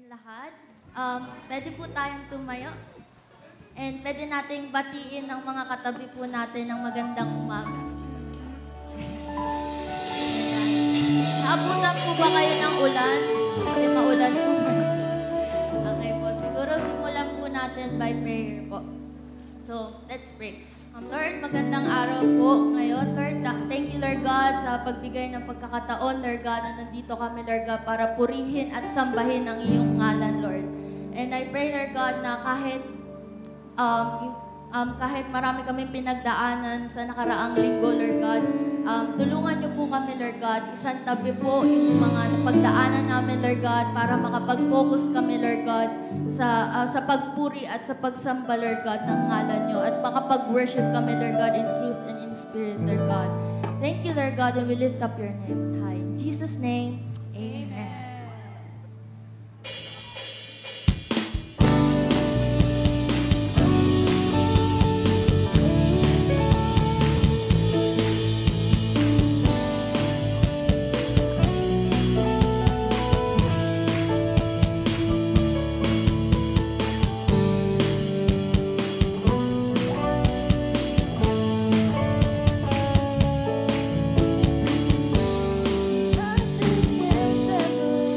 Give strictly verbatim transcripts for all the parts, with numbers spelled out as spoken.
lahat. Um, pwede po tayong tumayo. And pwede nating batiin ng mga katabi po natin ng magandang umaga. Naabutan po ba kayo ng ulan? Kasi maulan po. Okay po. Siguro simulan po natin by prayer po. So, let's pray. Um, Lord, magandang araw po ngayon. Lord, thank you, Lord God, sa pagbigay ng pagkakataon, Lord God, na nandito kami, Lord God, para purihin at sambahin ang iyong ngalan, Lord. And I pray, Lord God, na kahit um, um, kahit marami kaming pinagdaanan sa nakaraang linggo, Lord God, um, tulungan niyo po kami, Lord God. Isang tabi po yung mga pagdaanan namin, Lord God, para makapag-focus kami, Lord God, sa uh, sa pagpuri at sa pagsamba, Lord God, ng ngalan niyo, at makapag-worship kami, Lord God, in truth and in spirit, Lord God. Thank you, Lord God, and we lift up your name high. In Jesus' name, amen. Nothing else ever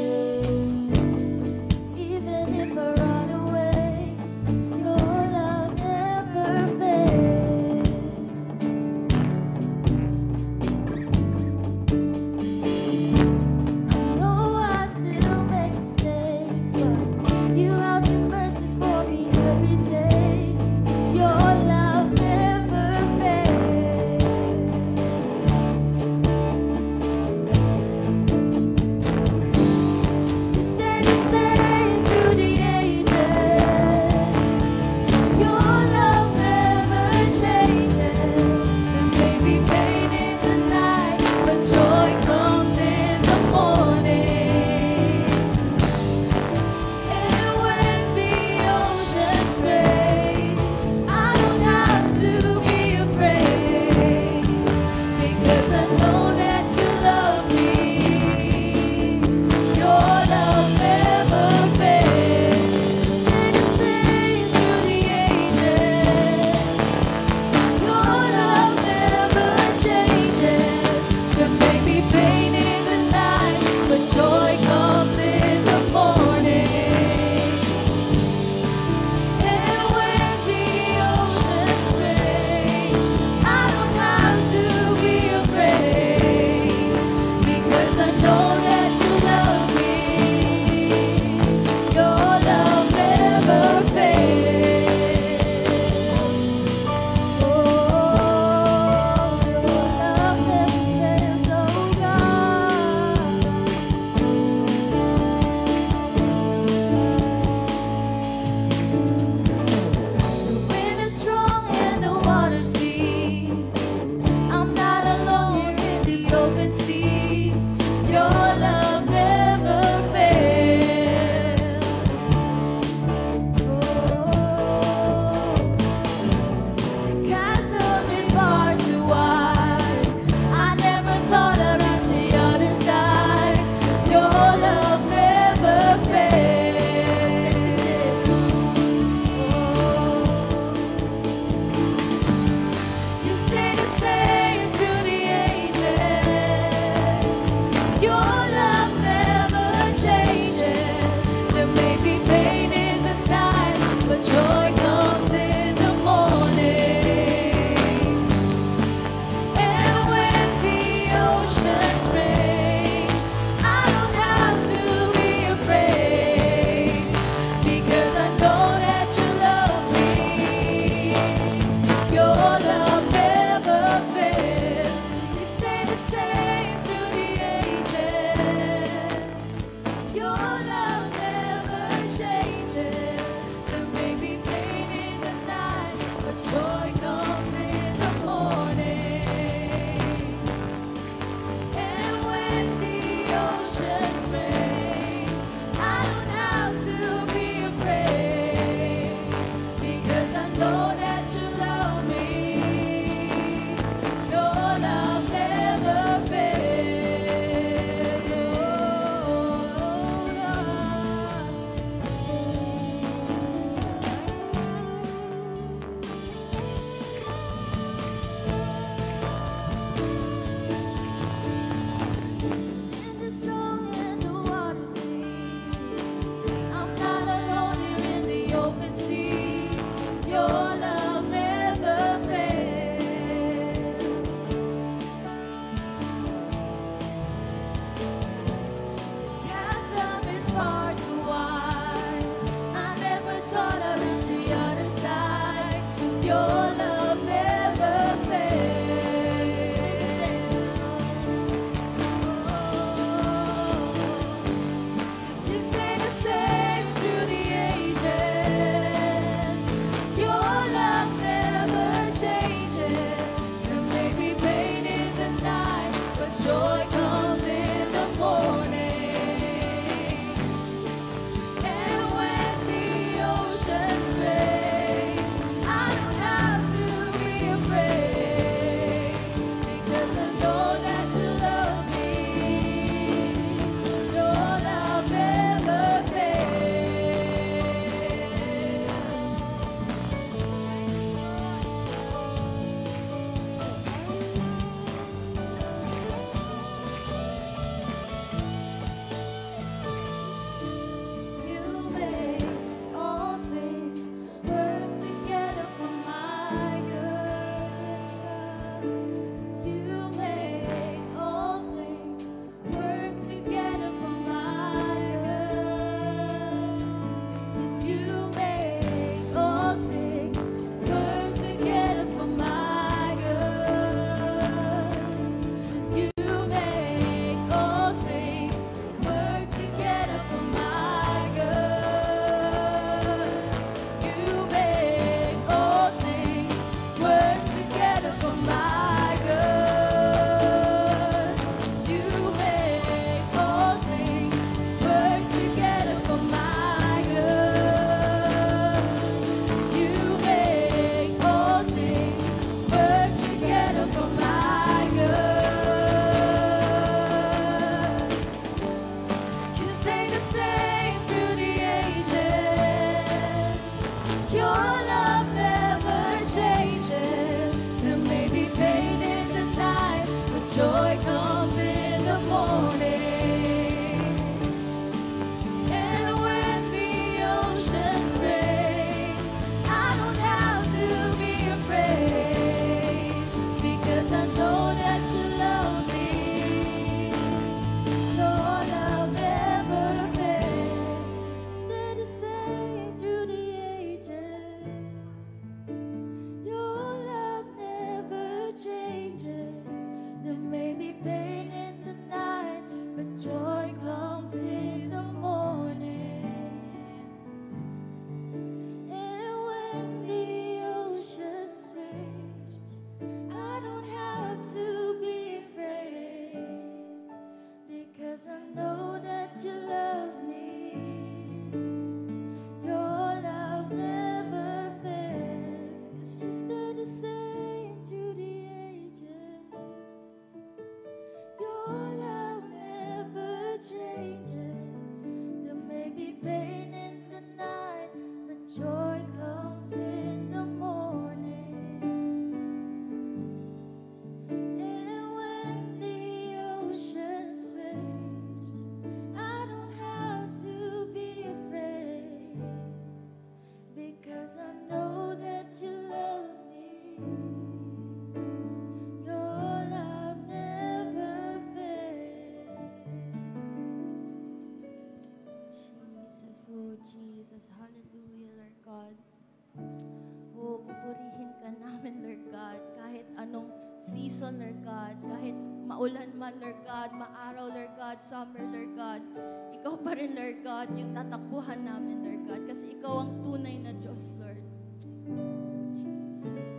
season, Lord God, kahit maulan man, Lord God, maaraw, Lord God, summer, Lord God, ikaw pa rin, Lord God, yung tatakbuhan namin, Lord God, kasi ikaw ang tunay na Diyos, Lord. Jesus.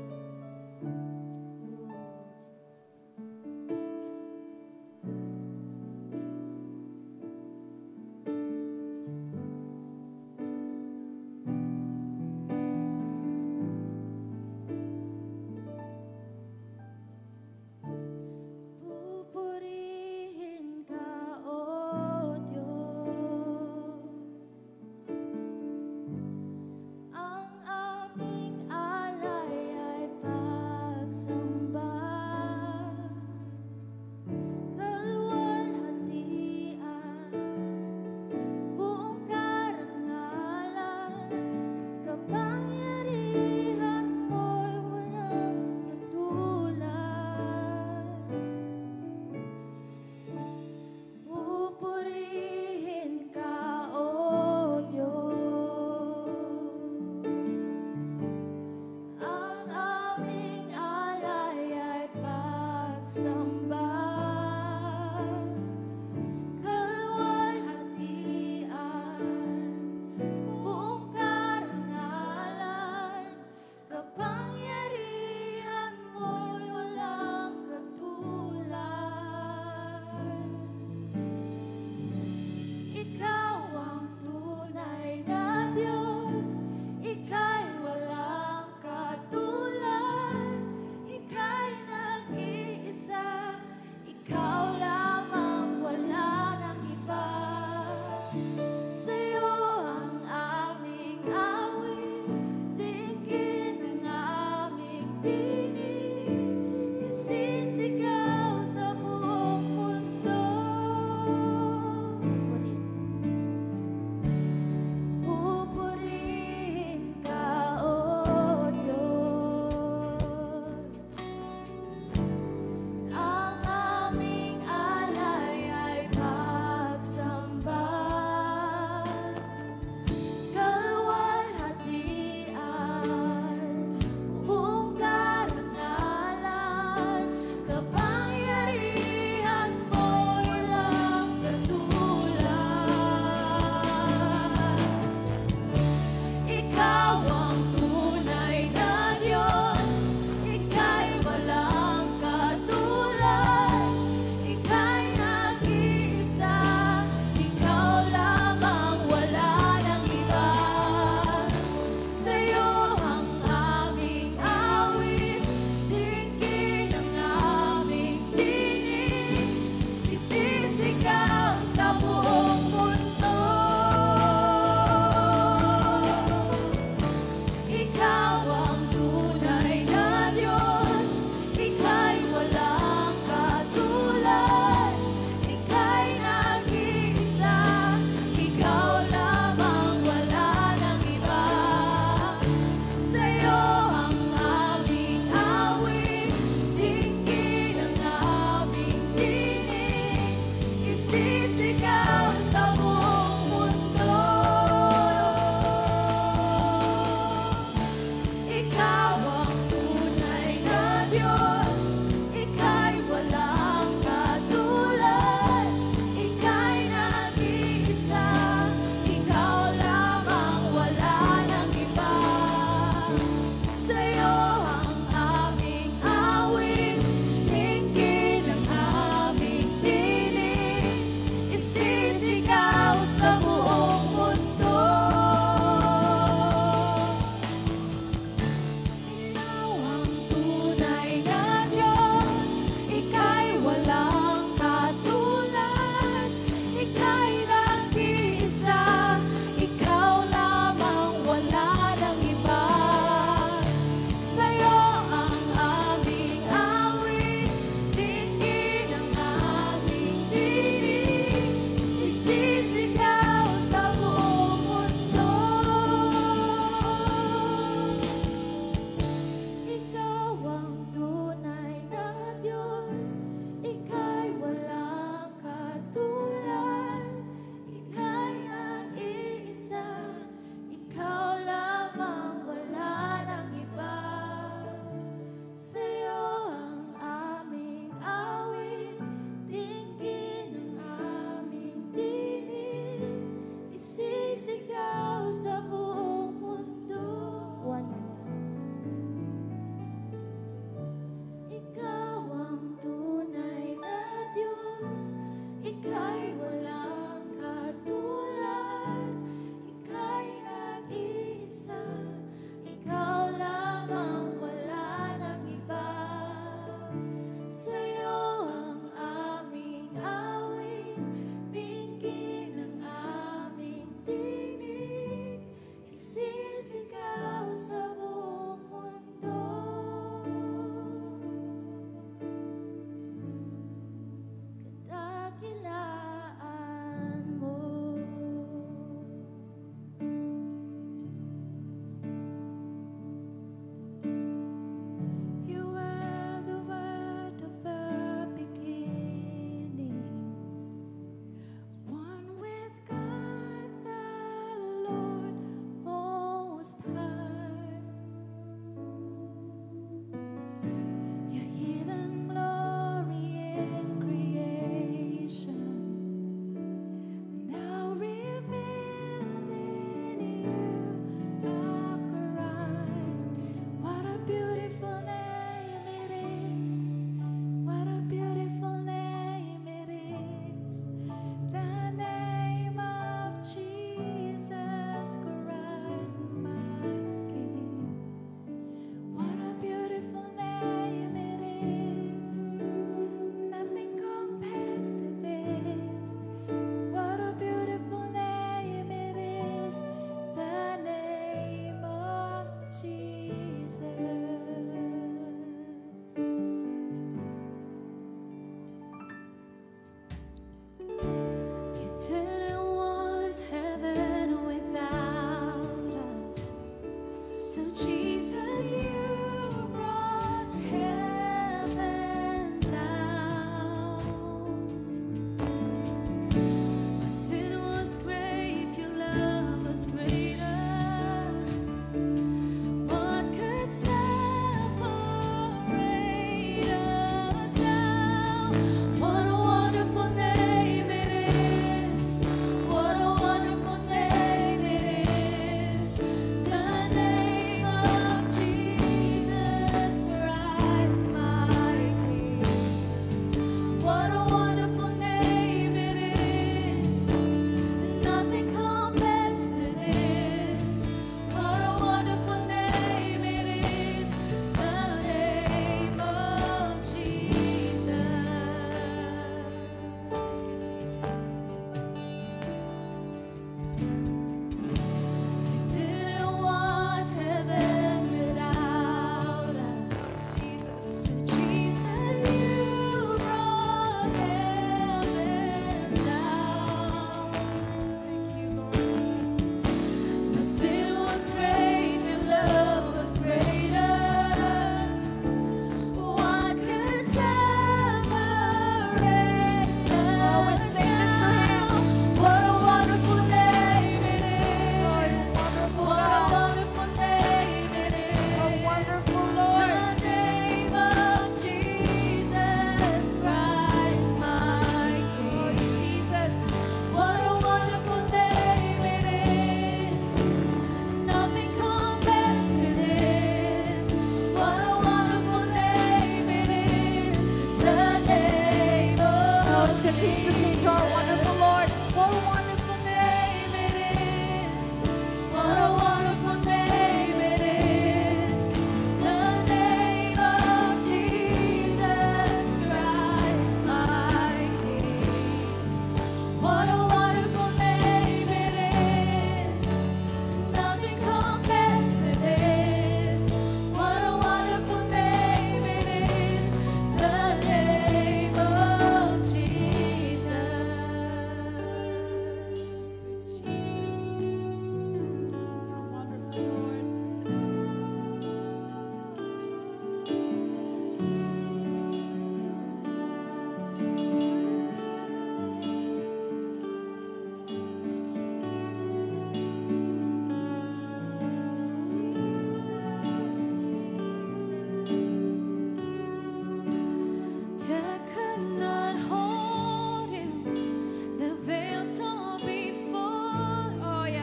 Pupurihin ka, O Diyos, ang aming alay ay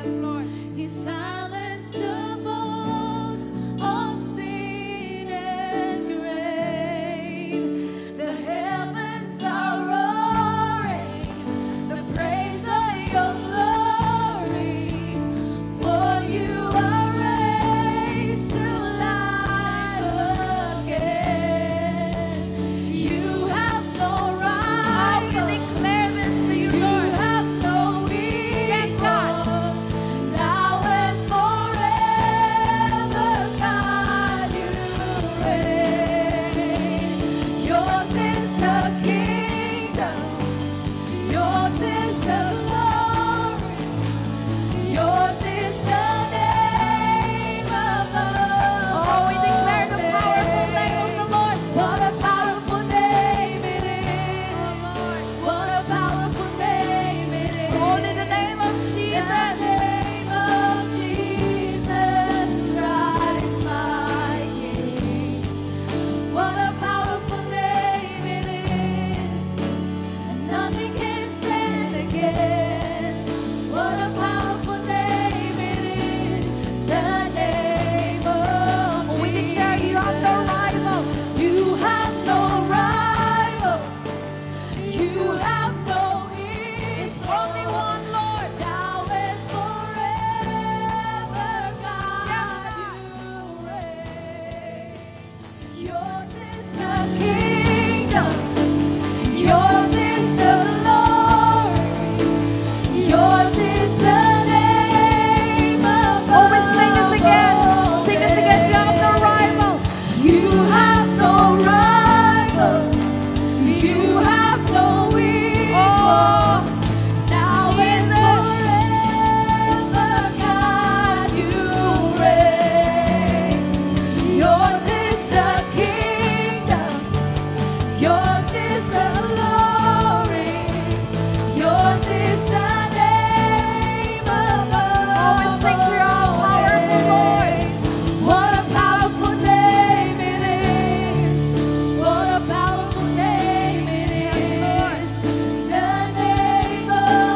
Yes, Lord. He silenced the boast of sin and grave. The heavens are roaring, the praise of your glory. For you are raised to life again. You have no rival. We declare this to you, Lord. You have no Yes, equal. God. Now and forever, God, you reign. Yours is the kingdom. Yours is the glory. Yours is the name above. Oh, we declare the powerful name of the Lord. What a powerful name it is. What a powerful name it is. Only the name of Jesus. The name of Jesus Christ, my King. What a powerful name it is. And nothing can stand against. What a powerful name it is. The name of We declare you have no rival. You have no rival. You have no equal. Only one Lord. Now and forever, God, you reign. Yours is the kingdom. Yours is the glory. Yours is the name above. Oh, we sing this again. Sing this again. You have no rival. You have no rival. You have no equal. Oh, Now and forever, God, you reign. Yours is the kingdom. Yours is the glory. Yours is the name above. Oh, we sing to your powerful voice. What a powerful name it is. What a powerful name it is. The name of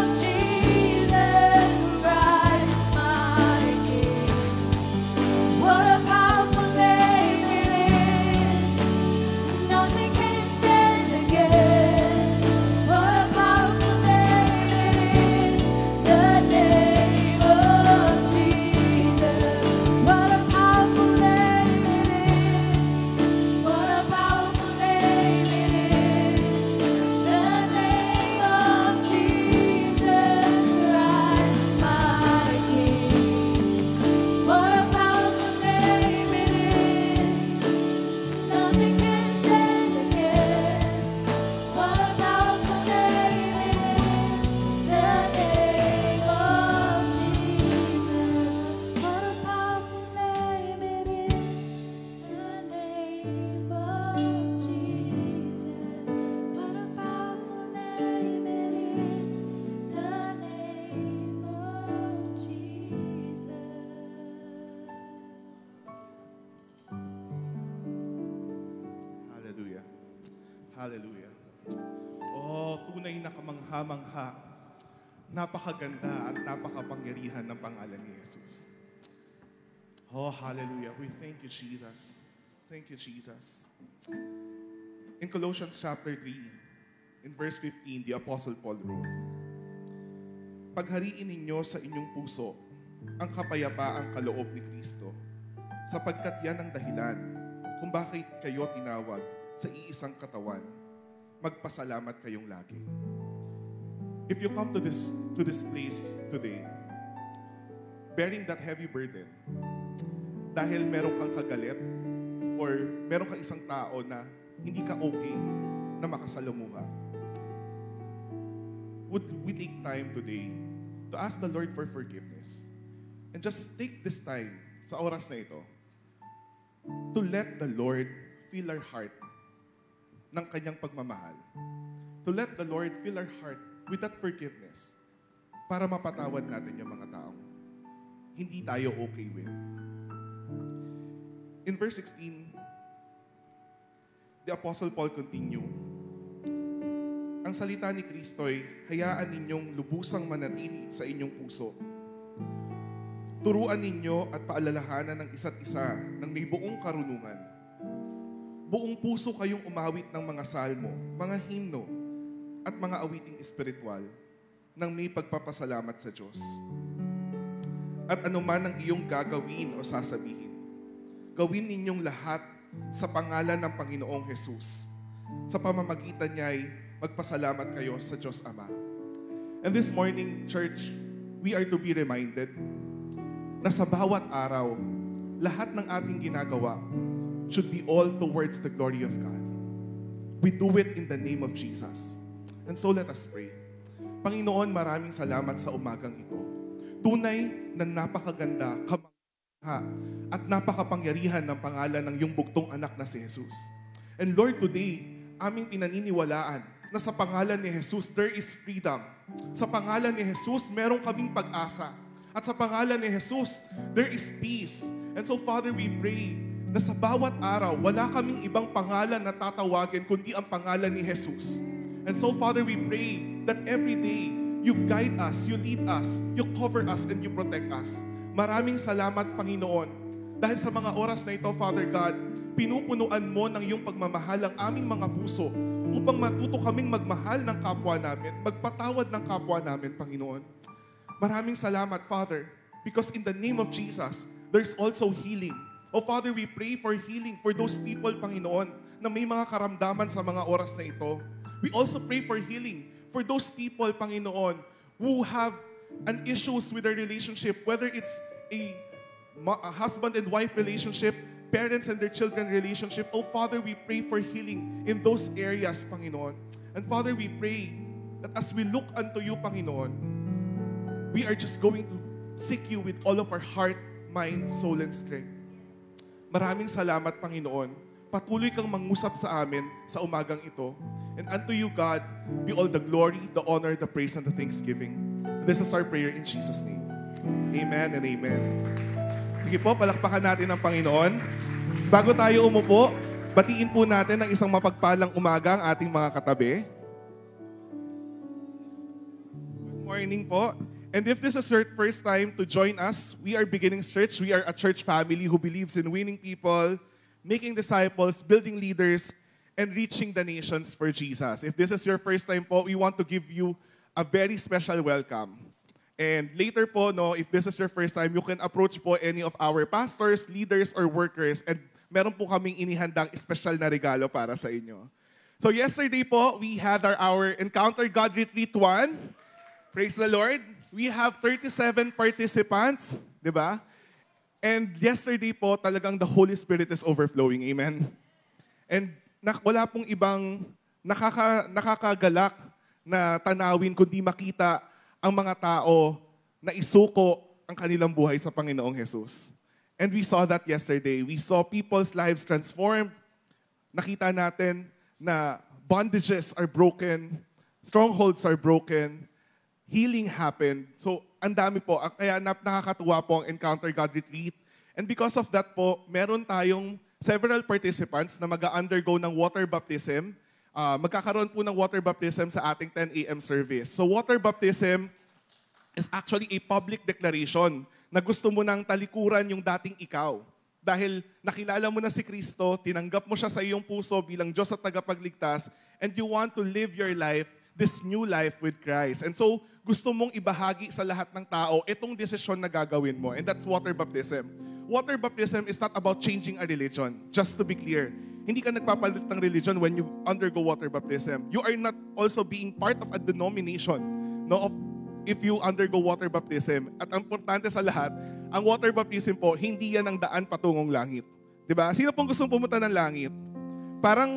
Jesus Christ, my King. What a powerful name it is. Nothing can stand against. What a powerful name it is. The name of Jesus. What a powerful name it is. What a powerful name it is. The name of Jesus Christ, my King. What a powerful name it is. Nothing can stand against. What a powerful name it is. The name of Jesus. What a powerful name it is. The name of Jesus. What a powerful name it is. The name of Jesus. Hallelujah. Hallelujah. Oh, tunay na kamangha-mangha. Napakaganda at napakapangyarihan ng pangalan ni Jesus. Oh, hallelujah. We thank you, Jesus. Thank you, Jesus. In Colossians chapter three, in verse fifteen, the Apostle Paul wrote, "Paghariin ninyo sa inyong puso ang kapayapaang kaloob ni Kristo, sapagkat yan ang dahilan kung bakit kayo tinawag sa iisang katawan. Magpasalamat kayong lagi." If you come to this to this place today, bearing that heavy burden, dahil meron kang kagalit or meron kang isang tao na hindi ka okay na makasalamuha, would we take time today to ask the Lord for forgiveness? And just take this time sa oras na ito to let the Lord fill our heart ng kanyang pagmamahal. To let the Lord fill our heart with that forgiveness para mapatawad natin yung mga taong hindi tayo okay with. In verse sixteen, the Apostle Paul continue, "Ang salita ni Kristo'y hayaan ninyong lubusang manatili sa inyong puso Turuan ninyo at paalalahanan ng isa't isa ng may buong karunungan. Buong puso kayong umawit ng mga salmo, mga himno, at mga awiting espiritual nang may pagpapasalamat sa Diyos. At anuman ang iyong gagawin o sasabihin, gawin ninyong lahat sa pangalan ng Panginoong Jesus. Sa pamamagitan niya ay magpasalamat kayo sa Diyos Ama. And this morning, church, we are to be reminded na sa bawat araw, lahat ng ating ginagawa should be all towards the glory of God. We do it in the name of Jesus. And so let us pray. Panginoon, maraming salamat sa umagang ito. Tunay na napakaganda, kamangha, at napakapangyarihan ng pangalan ng iyong bugtong anak na si Jesus. And Lord, today, aming pinaniniwalaan na sa pangalan ni Jesus, there is freedom. Sa pangalan ni Jesus, meron kaming pag-asa. At sa pangalan ni Jesus, there is peace. And so, Father, we pray na sa bawat araw, wala kaming ibang pangalan na tatawagin kundi ang pangalan ni Jesus. And so, Father, we pray that every day, you guide us, you lead us, you cover us, and you protect us. Maraming salamat, Panginoon. Dahil sa mga oras na ito, Father God, pinupunuan mo ng iyong pagmamahal ang aming mga puso upang matuto kaming magmahal ng kapwa namin, magpatawad ng kapwa namin, Panginoon. Maraming salamat, Father, because in the name of Jesus, there's also healing. Oh, Father, we pray for healing for those people, Panginoon, na may mga karamdaman sa mga oras na ito. We also pray for healing for those people, Panginoon, who have an issues with their relationship, whether it's a, a husband and wife relationship, parents and their children relationship. Oh, Father, we pray for healing in those areas, Panginoon. And Father, we pray that as we look unto you, Panginoon, we are just going to seek you with all of our heart, mind, soul, and strength. Maraming salamat, Panginoon. Patuloy kang mangusap sa amin sa umagang ito. And unto you, God, be all the glory, the honor, the praise, and the thanksgiving. This is our prayer in Jesus' name. Amen and amen. Sige po, palakpakan natin ang Panginoon. Bago tayo umupo, batiin po natin ang isang mapagpalang umaga ang ating mga katabi. Good morning po. And if this is your first time to join us, we are Beginning Church. We are a church family who believes in winning people, making disciples, building leaders, and reaching the nations for Jesus. If this is your first time po, we want to give you a very special welcome. And later po, no, if this is your first time, you can approach po any of our pastors, leaders, or workers, and meron po kaming inihandang special na regalo para sa inyo. So yesterday po, we had our, our Encounter God Retreat one. Praise the Lord. We have thirty-seven participants, di ba? And yesterday po, talagang the Holy Spirit is overflowing. Amen? And na, wala pong ibang nakaka, nakakagalak na tanawin kundi makita ang mga tao na isuko ang kanilang buhay sa Panginoong Jesus. And we saw that yesterday. We saw people's lives transformed. Nakita natin na bondages are broken, strongholds are broken, healing happened. So, ang dami po. Kaya nakakatuwa po ang Encounter God Retreat. And because of that po, meron tayong several participants na mag-undergo ng water baptism. Uh, magkakaroon po ng water baptism sa ating ten a m service. So, water baptism is actually a public declaration na gusto mo nang talikuran yung dating ikaw. Dahil nakilala mo na si Kristo, tinanggap mo siya sa iyong puso bilang Diyos at tagapagligtas, and you want to live your life, this new life with Christ. And so, gusto mong ibahagi sa lahat ng tao itong desisyon na gagawin mo. And that's water baptism. Water baptism is not about changing a religion. Just to be clear, hindi ka nagpapalit ng religion when you undergo water baptism. You are not also being part of a denomination, no, of if you undergo water baptism. At ang importante sa lahat, ang water baptism po, hindi yan ang daan patungong langit. Diba? Sino pong gustong pumunta ng langit? Parang,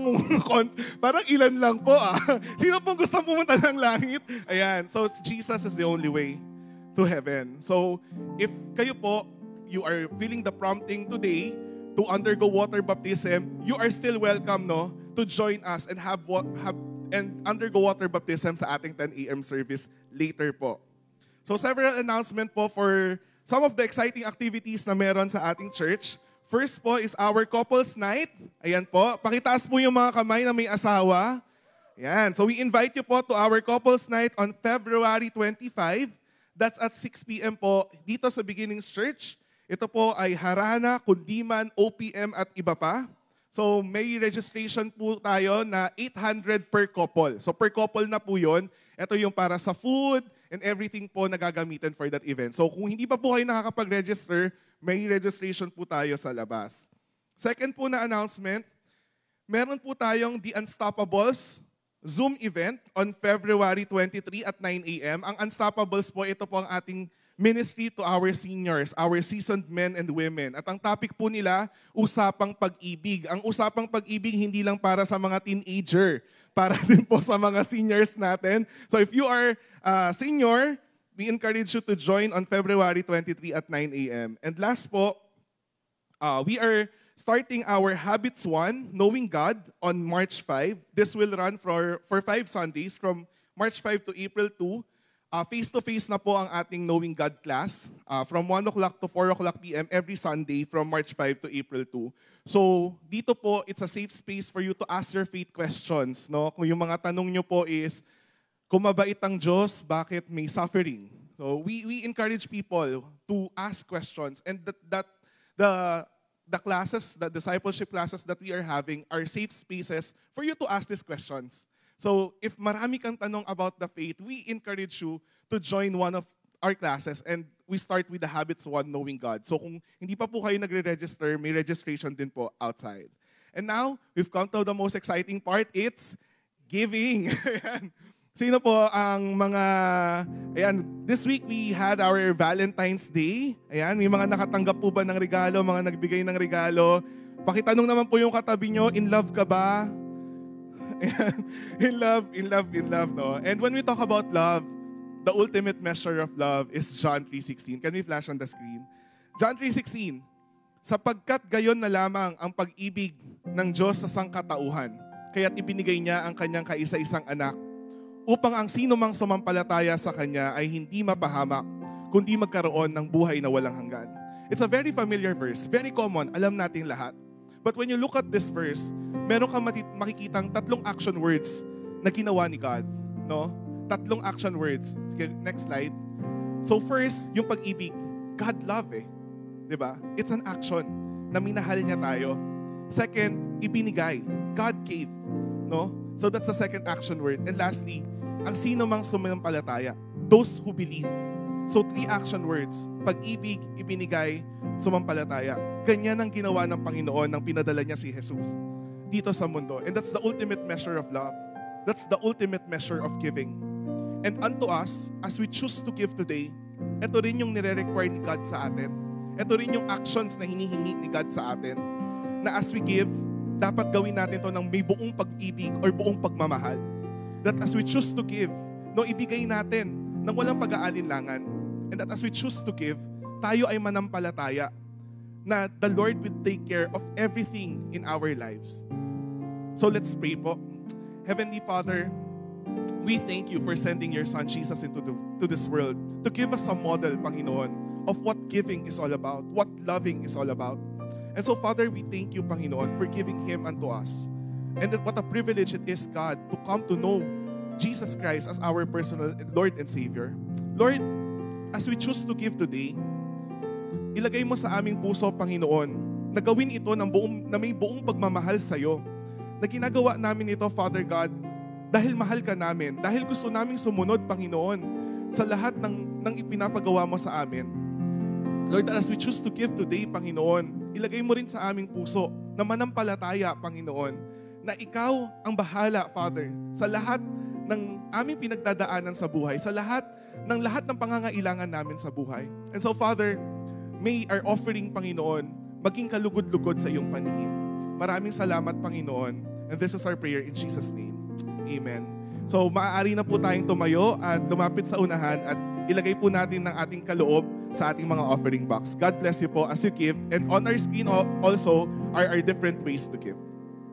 parang ilan lang po ah. Sino pong gustong pumunta ng langit? Ayan. So, Jesus is the only way to heaven. So, if kayo po, you are feeling the prompting today to undergo water baptism, you are still welcome, no, to join us and have what have and undergo water baptism sa ating ten a m service later po. So several announcement po for some of the exciting activities na meron sa ating church. First po is our couples night. Ayan po, pakitaas po yung mga kamay na may asawa. Ayan, so we invite you po to our couples night on February twenty-fifth. That's at six p.m. po dito sa Beginnings Church. Ito po ay Harana, Kundiman, O P M at iba pa. So may registration po tayo na eight hundred per couple. So per couple na po yun. Ito yung para sa food and everything po na gagamitin for that event. So kung hindi pa po kayo nakakapag-register, may registration po tayo sa labas. Second po na announcement, meron po tayong The Unstoppables Zoom event on February twenty-third at nine a.m. Ang Unstoppables po, ito po ang ating ministry to our seniors, our seasoned men and women. At ang topic po nila, usapang pag-ibig. Ang usapang pag-ibig hindi lang para sa mga teenager, para din po sa mga seniors natin. So if you are uh, senior, we encourage you to join on February twenty-third at nine a.m. And last po, uh, we are starting our Habits one, Knowing God, on March fifth. This will run for, for five Sundays from March fifth to April second. Uh, face-to-face na po ang ating Knowing God class uh, from one o'clock to four o'clock p m every Sunday from March fifth to April second. So dito po, it's a safe space for you to ask your faith questions. No? Kung yung mga tanong nyo po is, kung mabait ang Diyos, bakit may suffering? So we, we encourage people to ask questions, and that, that the the classes, the discipleship classes that we are having are safe spaces for you to ask these questions. So if marami kang tanong about the faith, we encourage you to join one of our classes, and we start with the Habits one, Knowing God. So kung hindi pa po kayo nagre-register, may registration din po outside. And now, we've come to the most exciting part, it's giving. Sino po ang mga, ayan, this week we had our Valentine's Day. Ayan, may mga nakatanggap po ba ng regalo, mga nagbigay ng regalo. Pakitanong naman po yung katabi nyo, in love ka ba? Ayan, in love, in love, in love, no? And when we talk about love, the ultimate measure of love is John three sixteen. Can we flash on the screen? John three sixteen, sapagkat gayon na lamang ang pag-ibig ng Diyos sa sangkatauhan, kaya't ibinigay niya ang kanyang kaisa-isang anak, upang ang sino mang sumampalataya sa Kanya ay hindi mapahamak, kundi magkaroon ng buhay na walang hanggan. It's a very familiar verse, very common, alam nating lahat. But when you look at this verse, meron kang makikitang tatlong action words na ginawa ni God. No? Tatlong action words. Sige, next slide. So first, yung pag-ibig. God love eh. Diba? It's an action na minahal niya tayo. Second, ibinigay. God gave. No? So that's the second action word. And lastly, ang sino mang sumampalataya, those who believe. So three action words, pag-ibig, ibinigay, sumampalataya. Ganyan ang ginawa ng Panginoon nang pinadala niya si Jesus dito sa mundo. And that's the ultimate measure of love. That's the ultimate measure of giving. And unto us, as we choose to give today, ito rin yung nire-require ni God sa atin. Ito rin yung actions na hinihingi ni God sa atin. Na as we give, dapat gawin natin to ng may buong pag-ibig or buong pagmamahal. That as we choose to give, no, ibigay natin ng walang pag-aalinlangan. And that as we choose to give, tayo ay manampalataya na the Lord will take care of everything in our lives. So let's pray po. Heavenly Father, we thank you for sending your Son Jesus into the, to this world to give us a model, Panginoon, of what giving is all about, what loving is all about. And so, Father, we thank you, Panginoon, for giving Him unto us. And that what a privilege it is, God, to come to know Jesus Christ as our personal Lord and Savior. Lord, as we choose to give today, ilagay mo sa aming puso, Panginoon, na gawin ito ng buong, na may buong pagmamahal sa iyo. Na ginagawa namin ito, Father God, dahil mahal ka namin, dahil gusto naming sumunod, Panginoon, sa lahat ng, ng ipinapagawa mo sa amin. Lord, as we choose to give today, Panginoon, ilagay mo rin sa aming puso na manampalataya, Panginoon, na ikaw ang bahala, Father, sa lahat ng aming pinagdadaanan sa buhay, sa lahat ng lahat ng pangangailangan namin sa buhay. And so, Father, may our offering, Panginoon, maging kalugod-lugod sa iyong paningin. Maraming salamat, Panginoon. And this is our prayer in Jesus' name. Amen. So, maaari na po tayong tumayo at lumapit sa unahan at ilagay po natin ng ating kaloob sa ating mga offering box. God bless you po as you give. And on our screen also are our different ways to give.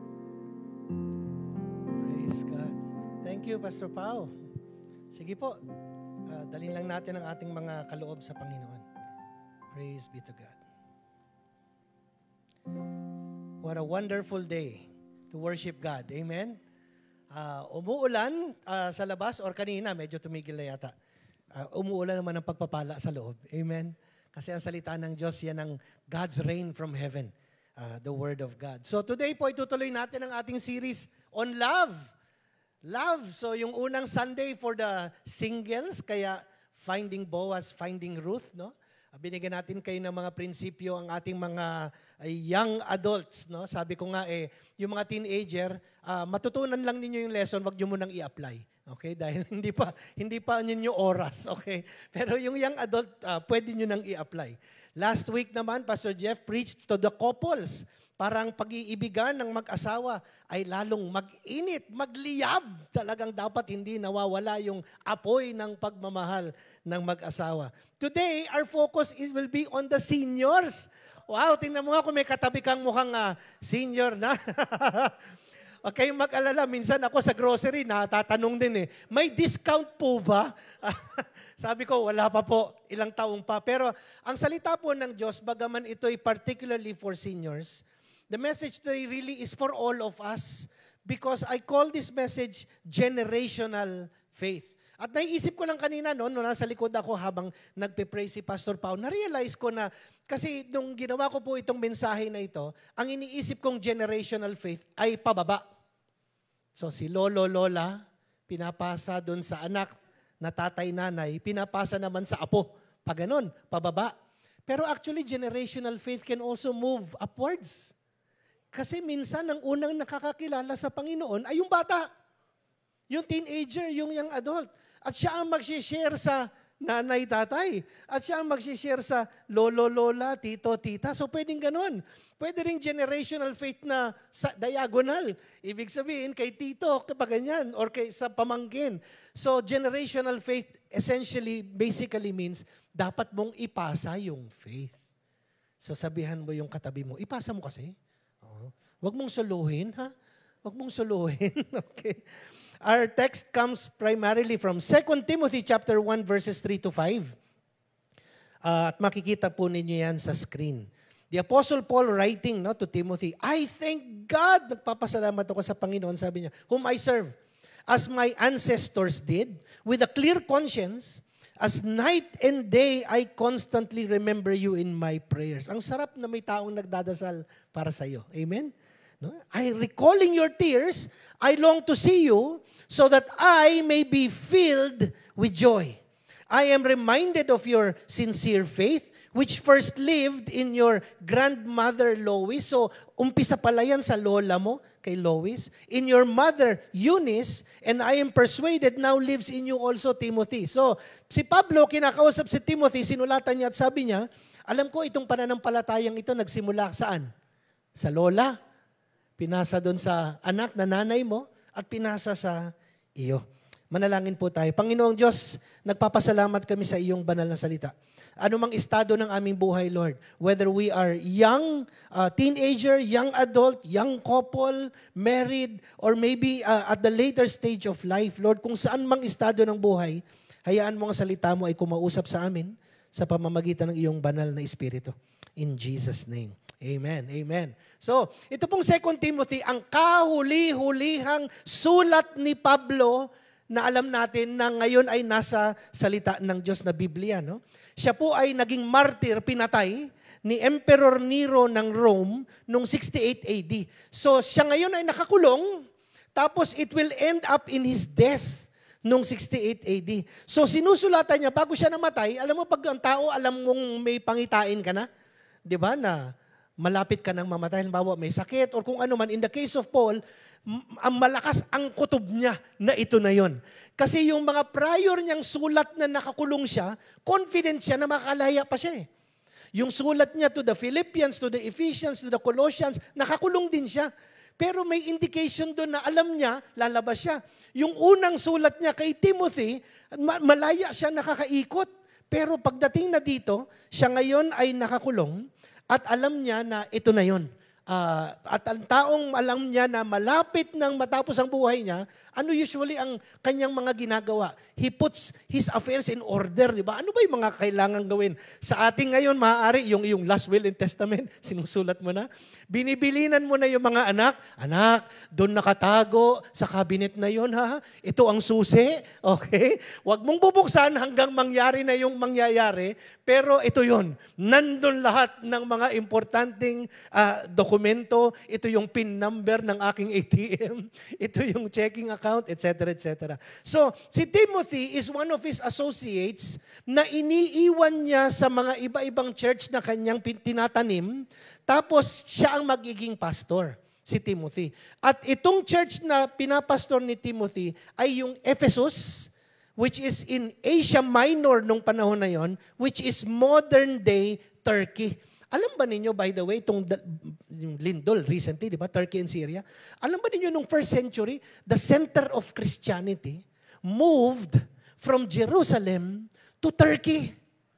Praise God. Thank you, Pastor Pao. Sige po, uh, dalhin lang natin ang ating mga kaloob sa Panginoon. Praise be to God. What a wonderful day to worship God. Amen? Uh, umuulan uh, sa labas or kanina, medyo tumigil na yata. uh, umuulan naman ng pagpapala sa loob. Amen? Kasi ang salita ng Diyos, yan ang God's rain from heaven. Uh, the Word of God. So today po, itutuloy natin ang ating series on love. Love. So yung unang Sunday for the singles, kaya Finding Boaz, Finding Ruth, no? Binigyan natin kayo ng mga prinsipyo ang ating mga uh, young adults, no? Sabi ko nga eh, yung mga teenager, uh, matutunan lang ninyo yung lesson, wag niyo munang i-apply. Okay? Dahil hindi pa hindi pa ninyo oras, okay? Pero yung young adult, uh, pwede niyo nang i-apply. Last week naman, Pastor Jeff preached to the couples. Parang pag-iibigan ng mag-asawa ay lalong mag-init, magliyab. Talagang dapat hindi nawawala yung apoy ng pagmamahal ng mag-asawa. Today, our focus is will be on the seniors. Wow, tingnan mo nga kung may katabi kang mukhang uh, senior na. Huwag kayong mag-alala, minsan ako sa grocery, natatanong din eh, may discount po ba? Sabi ko, wala pa po, ilang taong pa. Pero ang salita po ng Diyos, bagaman ito'y particularly for seniors, the message today really is for all of us because I call this message generational faith. At naiisip ko lang kanina, no, nung nasa likod ako habang nagpe-pray si Pastor Pao, na-realize ko na, kasi nung ginawa ko po itong mensahe na ito, ang iniisip kong generational faith ay pababa. So si Lolo, Lola, pinapasa doon sa anak na tatay, nanay, pinapasa naman sa apo. Pag ganun, pababa. Pero actually, generational faith can also move upwards. Kasi minsan, ang unang nakakakilala sa Panginoon ay yung bata. Yung teenager, yung young adult. At siya ang mag-share sa nanay, tatay. At siya ang mag-share sa lolo, lola, tito, tita. So pwedeng ganun. Pwede rin generational faith na sa diagonal. Ibig sabihin, kay tito, kapag ganyan, or kay, sa pamangkin. So generational faith essentially, basically means, dapat mong ipasa yung faith. So sabihan mo yung katabi mo, ipasa mo kasi. Oh. Huwag mong suluhin, ha? Huwag mong suluhin. Okay. Our text comes primarily from Second Timothy chapter one verses three to five. Uh, at makikita po ninyo yan sa screen. The Apostle Paul writing, no, to Timothy, I thank God, nagpapasalamat ako sa Panginoon, sabi niya, whom I serve, as my ancestors did, with a clear conscience, as night and day I constantly remember you in my prayers. Ang sarap na may taong nagdadasal para sa iyo. Amen? No? I recalling your tears, I long to see you so that I may be filled with joy. I am reminded of your sincere faith, which first lived in your grandmother Lois. So, umpisa pala yan sa lola mo, kay Lois. In your mother Eunice, and I am persuaded now lives in you also, Timothy. So, si Pablo, kinakausap si Timothy, sinulatan niya at sabi niya, alam ko itong pananampalatayang ito nagsimula saan? Sa lola. Pinasa doon sa anak na nanay mo at pinasa sa iyo. Manalangin po tayo. Panginoong Diyos, nagpapasalamat kami sa iyong banal na salita. Ano mang estado ng aming buhay, Lord, whether we are young, uh, teenager, young adult, young couple, married, or maybe uh, at the later stage of life, Lord, kung saan mang estado ng buhay, hayaan mo ang salita mo ay kumausap sa amin sa pamamagitan ng iyong banal na Espiritu. In Jesus' name. Amen. Amen. So, ito pong Second Timothy, ang kahuli-hulihang sulat ni Pablo na alam natin na ngayon ay nasa salita ng Diyos na Biblia. No? Siya po ay naging martyr, pinatay ni Emperor Nero ng Rome noong sixty-eight A D. So, siya ngayon ay nakakulong, tapos it will end up in his death noong sixty-eight A D. So, sinusulatan niya, bago siya namatay, alam mo pag ang tao, alam mong may pangitain ka na, di ba, na malapit ka nang mamatay, halimbawa may sakit or kung ano man. In the case of Paul, ang malakas ang kutob niya na ito na yon. Kasi yung mga prior niyang sulat na nakakulong siya, confident siya na makalaya pa siya eh. Yung sulat niya to the Philippians, to the Ephesians, to the Colossians, nakakulong din siya. Pero may indication doon na alam niya, lalabas siya. Yung unang sulat niya kay Timothy, malaya siya nakakaikot. Pero pagdating na dito, siya ngayon ay nakakulong, at alam niya na ito na yon. ah, at ang taong alam niya na malapit nang matapos ang buhay niya, ano usually ang kanyang mga ginagawa? He puts his affairs in order, di ba? Ano ba yung mga kailangan gawin? Sa ating ngayon, maaari, yung, yung last will and testament, sinusulat mo na. Binibilinan mo na yung mga anak. Anak, doon nakatago sa cabinet na yon ha. Ito ang susi, okay? Huwag mong bubuksan hanggang mangyari na yung mangyayari, pero ito yon. Nandun lahat ng mga importanteng uh, dokumento. Ito yung PIN number ng aking A T M. Ito yung checking account, et cetera, et cetera. So, si Timothy is one of his associates na iniiwan niya sa mga iba-ibang church na kanyang tinatanim, tapos siya ang magiging pastor, si Timothy. At itong church na pinapastor ni Timothy ay yung Ephesus, which is in Asia Minor nung panahon na yon, which is modern-day Turkey. Alam ba ninyo, by the way, itong yung lindol recently, di ba, Turkey and Syria, alam ba ninyo nung first century, the center of Christianity moved from Jerusalem to Turkey.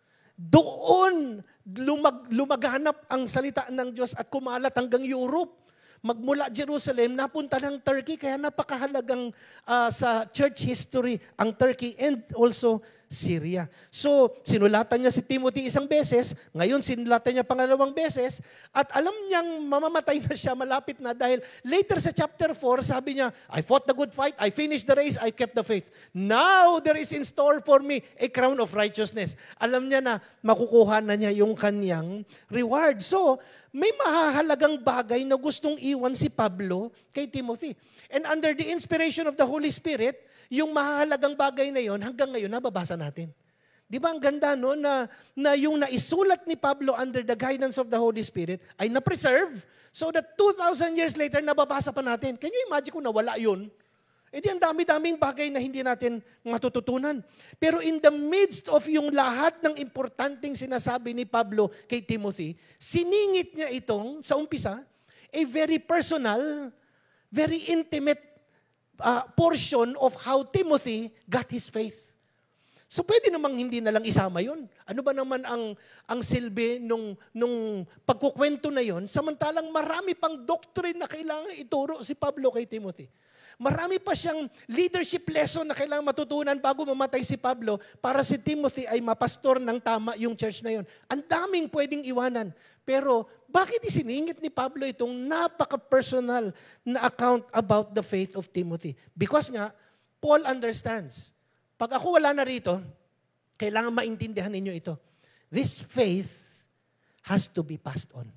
Doon lumag, lumaganap ang salita ng Diyos at kumalat hanggang Europe. Magmula Jerusalem, napunta ng Turkey, kaya napakahalagang uh, sa church history ang Turkey and also Syria. So, sinulatan niya si Timothy isang beses, ngayon sinulatan niya pangalawang beses, at alam niyang mamamatay na siya, malapit na, dahil later sa chapter four, sabi niya, I fought the good fight, I finished the race, I kept the faith. Now, there is in store for me a crown of righteousness. Alam niya na makukuha na niya yung kanyang reward. So, may mahahalagang bagay na gustong iwan si Pablo kay Timothy. And under the inspiration of the Holy Spirit, yung mahalagang bagay na yon hanggang ngayon nababasa natin. Di ba ang ganda no na, na yung naisulat ni Pablo under the guidance of the Holy Spirit ay na-preserve so that two thousand years later nababasa pa natin. Can you imagine kung nawala yun? E di ang dami-daming bagay na hindi natin matututunan. Pero in the midst of yung lahat ng importanteng sinasabi ni Pablo kay Timothy, siningit niya itong sa umpisa, a very personal, very intimate Uh, portion of how Timothy got his faith. So pwede namang hindi na lang isama yun. Ano ba naman ang, ang silbi nung, nung pagkukwento na yun, samantalang marami pang doctrine na kailangan ituro si Pablo kay Timothy. Marami pa siyang leadership lesson na kailangan matutunan bago mamatay si Pablo para si Timothy ay mapastor ng tama yung church na yun. Ang daming pwedeng iwanan. Pero bakit isiningit ni Pablo itong napaka-personal na account about the faith of Timothy? Because nga, Paul understands. Pag ako wala na rito, kailangan maintindihan ninyo ito. This faith has to be passed on.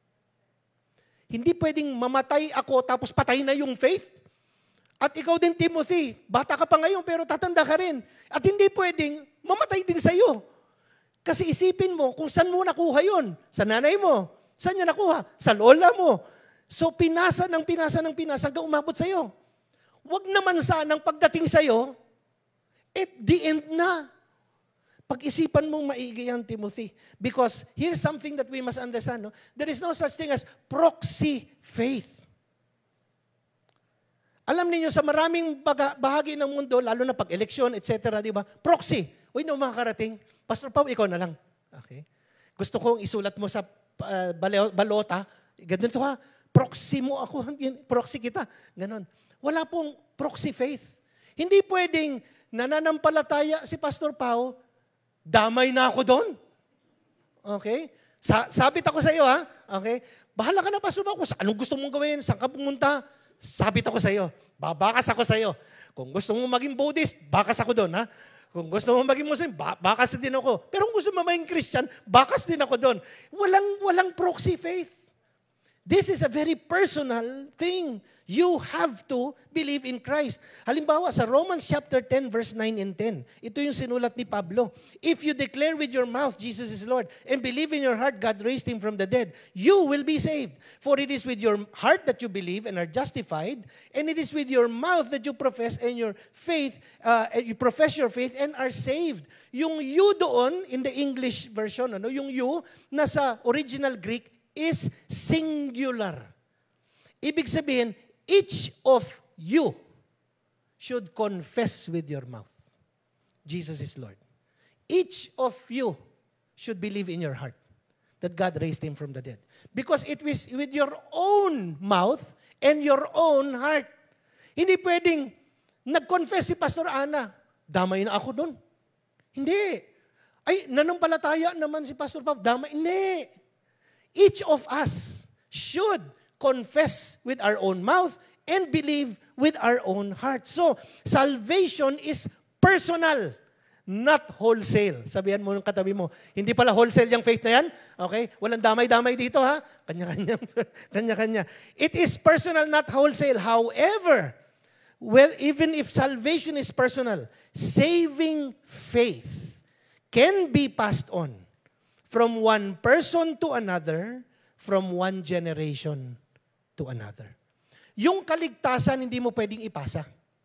Hindi pwedeng mamatay ako tapos patay na yung faith. At ikaw din, Timothy, bata ka pa ngayon pero tatanda ka rin. At hindi pwedeng mamatay din sa iyo. Kasi isipin mo kung saan mo nakuha yun. Sa nanay mo. Saan niya nakuha? Sa lola mo. So pinasa ng pinasa ng pinasa hanggang umabot sa iyo. Huwag naman sanang pagdating sa iyo, at the end na. Pag-isipan mong maigi yan, Timothy. Because here's something that we must understand. No? There is no such thing as proxy faith. Alam niyo sa maraming baga, bahagi ng mundo, lalo na pag-eleksyon, et cetera, di ba? Proxy. Uy, no, makakarating. Pastor Pao, ikaw na lang. Okay? Gusto kong isulat mo sa uh, balota. Ganito ha. Proxy mo ako. Proxy kita. Ganon. Wala pong proxy faith. Hindi pwedeng nananampalataya si Pastor Pao, damay na ako doon. Okay? Sa sabit ako sa iyo, ha? Okay? Bahala ka na, Pastor Pao, kung anong gusto mong gawin, saan ka pumunta, sabit ako sa iyo. Babakas ako sa iyo. Kung gusto mong maging Buddhist, bakas ako doon, ha? Kung gusto mong maging Muslim, ba- bakas din ako. Pero kung gusto mong maging Christian, bakas din ako doon. Walang, walang proxy faith. This is a very personal thing. You have to believe in Christ. Halimbawa, sa Romans chapter ten, verse nine and ten, ito yung sinulat ni Pablo. If you declare with your mouth, Jesus is Lord, and believe in your heart, God raised Him from the dead, you will be saved. For it is with your heart that you believe and are justified, and it is with your mouth that you profess and your faith, uh, you profess your faith and are saved. Yung you doon, in the English version, ano, yung you, nasa original Greek, is singular. Ibig sabihin, each of you should confess with your mouth, Jesus is Lord. Each of you should believe in your heart. that God raised him from the dead. Because it was with your own mouth and your own heart. Hindi pwedeng nag-confess si Pastor Ana, damay na ako doon. Hindi. Ay, nanampalataya naman si Pastor Pab, damay. Hindi. Each of us should confess with our own mouth and believe with our own heart. So, salvation is personal, not wholesale. Sabihan mo ng katabi mo, hindi pala wholesale yung faith na yan? Okay? Walang damay-damay dito, ha? Kanya-kanya. Kanya-kanya. It is personal, not wholesale. However, well, even if salvation is personal, saving faith can be passed on from one person to another, from one generation to another. Yung kaligtasan, hindi mo pwedeng ipasa.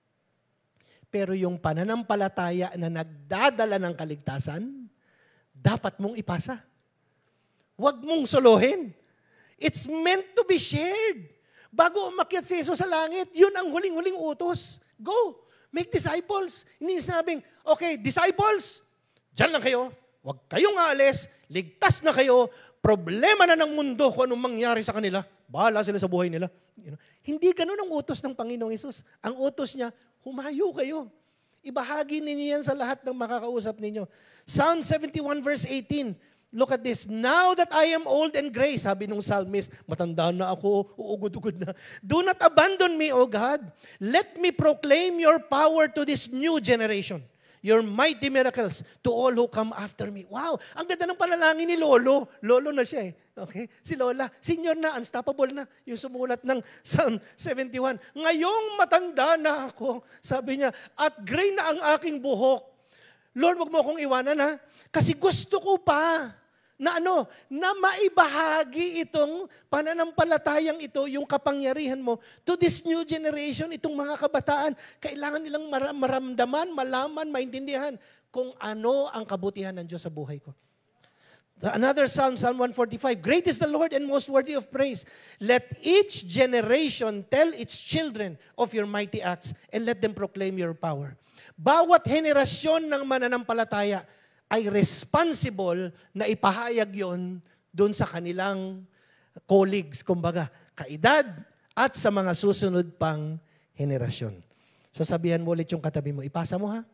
Pero yung pananampalataya na nagdadala ng kaligtasan, dapat mong ipasa. Huwag mong solohin. It's meant to be shared. Bago umakyat si Jesus sa langit, yun ang huling-huling utos. Go, make disciples. Hindi sinabing, okay, disciples, dyan lang kayo. Huwag kayong aalis, ligtas na kayo, problema na ng mundo kung anong mangyari sa kanila. Bahala sila sa buhay nila. You know? Hindi ganun ang utos ng Panginoong Hesus. Ang utos niya, humayo kayo. Ibahagi ninyo yan sa lahat ng makakausap ninyo. Psalm seventy-one verse eighteen. Look at this. Now that I am old and gray, sabi nung psalmist, matanda na ako, uugod-ugod na. Do not abandon me, O God. Let me proclaim your power to this new generation. Your mighty miracles to all who come after me. Wow! Ang ganda ng panalangin ni Lolo. Lolo na siya eh. Okay? Si Lola, senior na, unstoppable na. Yung sumulat ng Psalm seventy-one. Ngayong matanda na ako, sabi niya, at gray na ang aking buhok. Lord, wag mo akong iwanan ha. Kasi gusto ko pa na ano, na maibahagi itong pananampalatayang ito, yung kapangyarihan mo, to this new generation, itong mga kabataan. Kailangan nilang mar- maramdaman, malaman, maintindihan kung ano ang kabutihan ng Diyos sa buhay ko. Another Psalm, Psalm one forty-five, great is the Lord and most worthy of praise. Let each generation tell its children of your mighty acts and let them proclaim your power. Bawat henerasyon ng mananampalataya ay responsible na ipahayag yon doon sa kanilang colleagues, kumbaga, kaedad at sa mga susunod pang henerasyon. So sabihan mo ulit yung katabi mo, ipasa mo ha.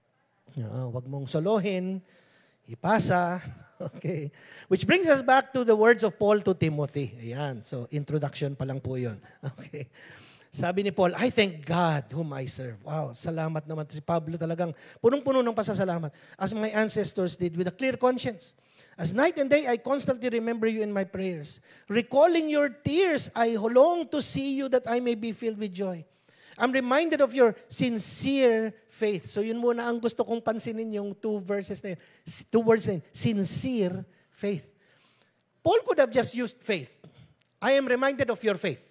Uh, wag mong solohin, ipasa. Okay. Which brings us back to the words of Paul to Timothy. Ayan. So introduction pa lang po yun. Okay. Sabi ni Paul, I thank God whom I serve. Wow, salamat naman. Si Pablo talagang punong-puno ng pasasalamat. As my ancestors did with a clear conscience. As night and day, I constantly remember you in my prayers. Recalling your tears, I long to see you that I may be filled with joy. I'm reminded of your sincere faith. So yun muna ang gusto kong pansinin yung two verses na yun. Two words na yun. Sincere faith. Paul could have just used faith. I am reminded of your faith.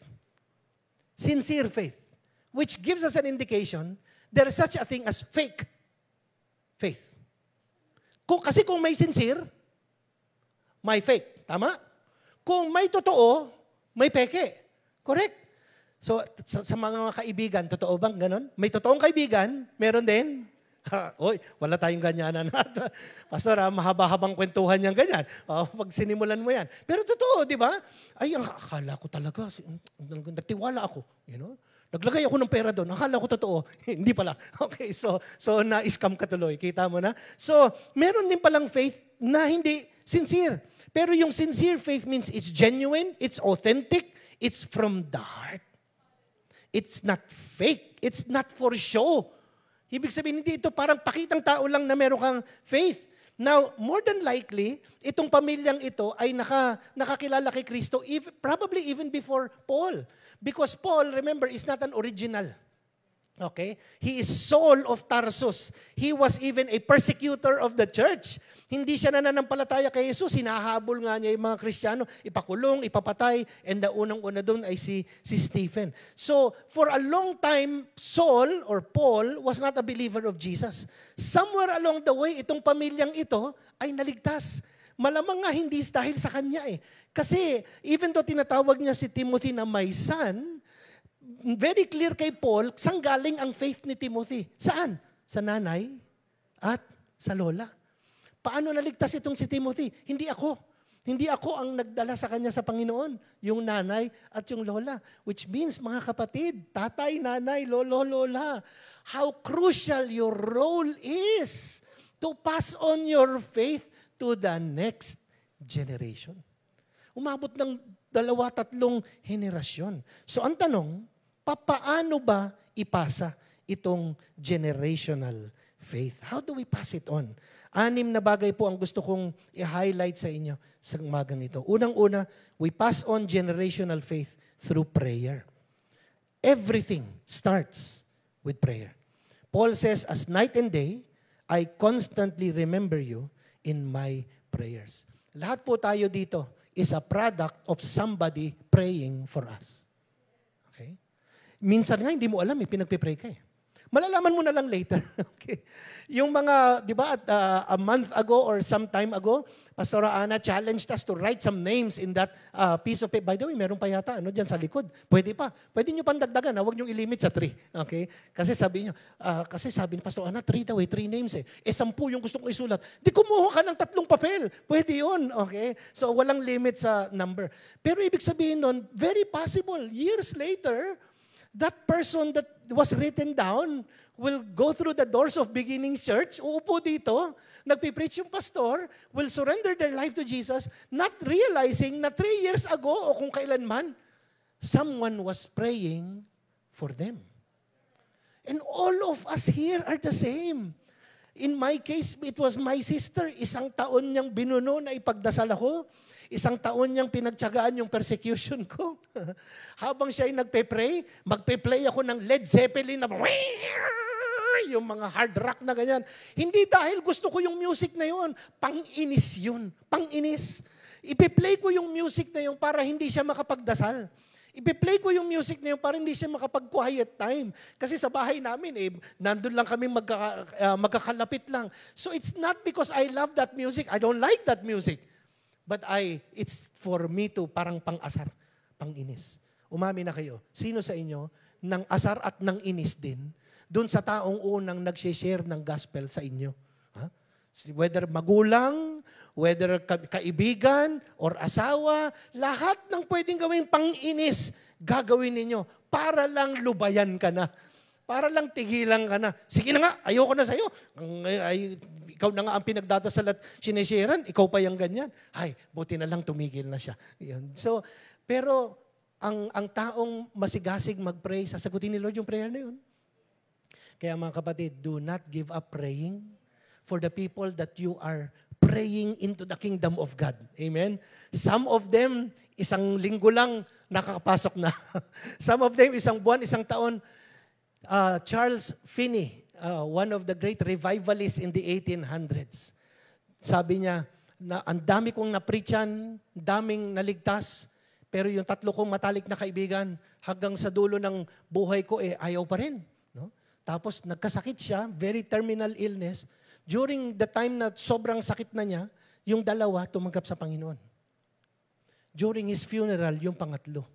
Sincere faith, which gives us an indication there is such a thing as fake faith. Kung, kasi kung may sincere, may fake. Tama? Kung may totoo, may peke. Correct? So, sa, sa mga kaibigan, totoo bang ganon? May totoong kaibigan, meron din. Ha, oy, wala tayong ganyanan. Pastor, ah, mahaba-habang kwentuhan niyang ganyan. Oh, pag sinimulan mo yan. Pero totoo, di ba? Ay, ang akala ko talaga, nagtiwala ako. You know? Naglagay ako ng pera doon. Akala ko totoo. Hindi pala. Okay, so, so na-scam ka tuloy. Kita mo na? So, meron din palang faith na hindi sincere. Pero yung sincere faith means it's genuine, it's authentic, it's from the heart. It's not fake. It's not for show. Ibig sabihin, hindi ito parang pakitang tao lang na meron kang faith. Now, more than likely, itong pamilyang ito ay naka, nakakilala kay Kristo if, probably even before Paul. Because Paul, remember, is not an original. Okay? He is Saul of Tarsus. He was even a persecutor of the church. Hindi siya nananampalataya kay Jesus. Hinahabol nga niya yung mga Kristiyano, ipakulong, ipapatay, and the unang-una doon ay si, si Stephen. So, for a long time, Saul or Paul was not a believer of Jesus. Somewhere along the way, itong pamilyang ito ay naligtas. Malamang nga hindi dahil sa kanya eh. Kasi, even though tinatawag niya si Timothy na my son, very clear kay Paul, saan galing ang faith ni Timothy? Saan? Sa nanay at sa lola. Paano naligtas itong si Timothy? Hindi ako. Hindi ako ang nagdala sa kanya sa Panginoon, yung nanay at yung lola. Which means, mga kapatid, tatay, nanay, lolo, lola, how crucial your role is to pass on your faith to the next generation. Umabot ng dalawa, tatlong henerasyon. So ang tanong, papaano ba ipasa itong generational faith? How do we pass it on? Anim na bagay po ang gusto kong i-highlight sa inyo sa umagang ito. Unang-una, we pass on generational faith through prayer. Everything starts with prayer. Paul says, as night and day, I constantly remember you in my prayers. Lahat po tayo dito is a product of somebody praying for us. Okay? Minsan nga, hindi mo alam, eh, pinagpipray ka eh. Malalaman mo na lang later. Okay. Yung mga, di ba, at, uh, a month ago or some time ago, Pastor Ana challenged us to write some names in that uh, piece of paper. By the way, meron pa yata, ano, dyan sa likod. Pwede pa. Pwede nyo pang dagdagan, huwag nyo ilimit sa three. Okay? Kasi sabi nyo, uh, kasi sabi ni Pastor Ana, three daw eh, three names eh. Eh, sampu yung gusto kong isulat. Di kumuha ka ng tatlong papel. Pwede yun. Okay? So, walang limit sa number. Pero ibig sabihin nun, very possible, years later, that person that was written down will go through the doors of Beginnings Church, uupo dito, nagpipreach yung pastor, will surrender their life to Jesus, not realizing na three years ago o kung kailanman, someone was praying for them. And all of us here are the same. In my case, it was my sister. Isang taon niyang binuno na ipagdasal ako. Isang taon niyang pinagtyagaan yung persecution ko. Habang siya ay nagpe-pray, magpe-play ako ng Led Zeppelin na yung mga hard rock na ganyan. Hindi dahil gusto ko yung music na yun. Pang-inis yun. Pang-inis. Ipe-play ko yung music na yun para hindi siya makapagdasal. Ipe-play ko yung music na yun para hindi siya makapag-quiet time. Kasi sa bahay namin, eh, nandun lang kami magka, uh, magkakalapit lang. So it's not because I love that music. I don't like that music. But I, it's for me to parang pang-asar, pang-inis. Umami na kayo. Sino sa inyo nang asar at nang inis din doon sa taong unang nag-share ng gospel sa inyo? Ha? Whether magulang, whether ka- kaibigan, or asawa, lahat ng pwedeng gawing pang-inis, gagawin ninyo para lang lubayan ka na. Para lang tigilan ka na. Sige na nga, ayoko na sa'yo. Ay, ay, ikaw na nga ang pinagdadasal at sinesharean, ikaw pa yung ganyan. Ay, buti na lang tumigil na siya. Yun. So, pero ang, ang taong masigasig mag-pray, sasagutin ni Lord yung prayer na yun. Kaya mga kapatid, do not give up praying for the people that you are praying into the kingdom of God. Amen? Some of them, isang linggo lang nakakapasok na. Some of them, isang buwan, isang taon. Uh, Charles Finney, uh, one of the great revivalists in the eighteen hundreds. Sabi niya, na ang dami kong napreachan, daming naligtas, pero yung tatlo kong matalik na kaibigan, hanggang sa dulo ng buhay ko, eh, ayaw pa rin. No? Tapos nagkasakit siya, very terminal illness. During the time na sobrang sakit na niya, yung dalawa tumanggap sa Panginoon. During his funeral, yung pangatlo.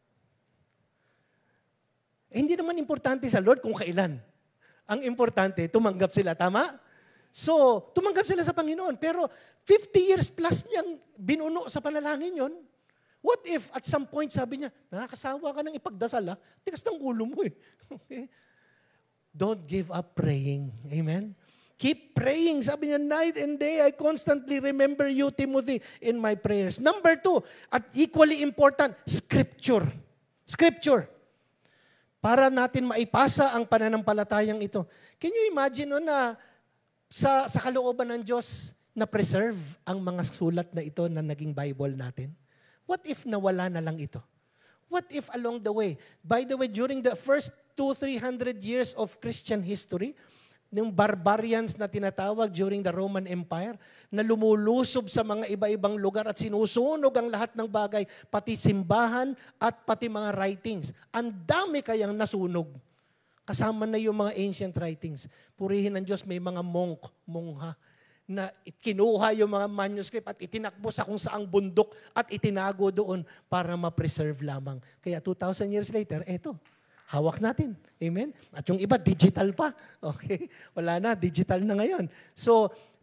Eh, hindi naman importante sa Lord kung kailan. Ang importante, tumanggap sila. Tama? So, tumanggap sila sa Panginoon. Pero fifty years plus niyang binuno sa panalangin yon. What if at some point sabi niya, nakakasawa ka ng ipagdasal ha? Tikas ng ulo mo eh. Okay? Don't give up praying. Amen? Keep praying. Sabi niya, night and day, I constantly remember you, Timothy, in my prayers. Number two, at equally important, Scripture. Scripture. Para natin maipasa ang pananampalatayang ito. Can you imagine no, na sa, sa kalooban ng Diyos na preserve ang mga sulat na ito na naging Bible natin? What if nawala na lang ito? What if along the way? By the way, during the first two, three hundred years of Christian history, ng barbarians na tinatawag during the Roman Empire, na lumulusob sa mga iba-ibang lugar at sinusunog ang lahat ng bagay, pati simbahan at pati mga writings. Ang dami kayang nasunog. Kasama na yung mga ancient writings. Purihin ng Diyos, may mga monk, mongha, na kinuha yung mga manuscript at itinakbo sa kung saang bundok at itinago doon para ma-preserve lamang. Kaya two thousand years later, eto, hawak natin. Amen? At yung iba, digital pa. Okay? Wala na, digital na ngayon. So,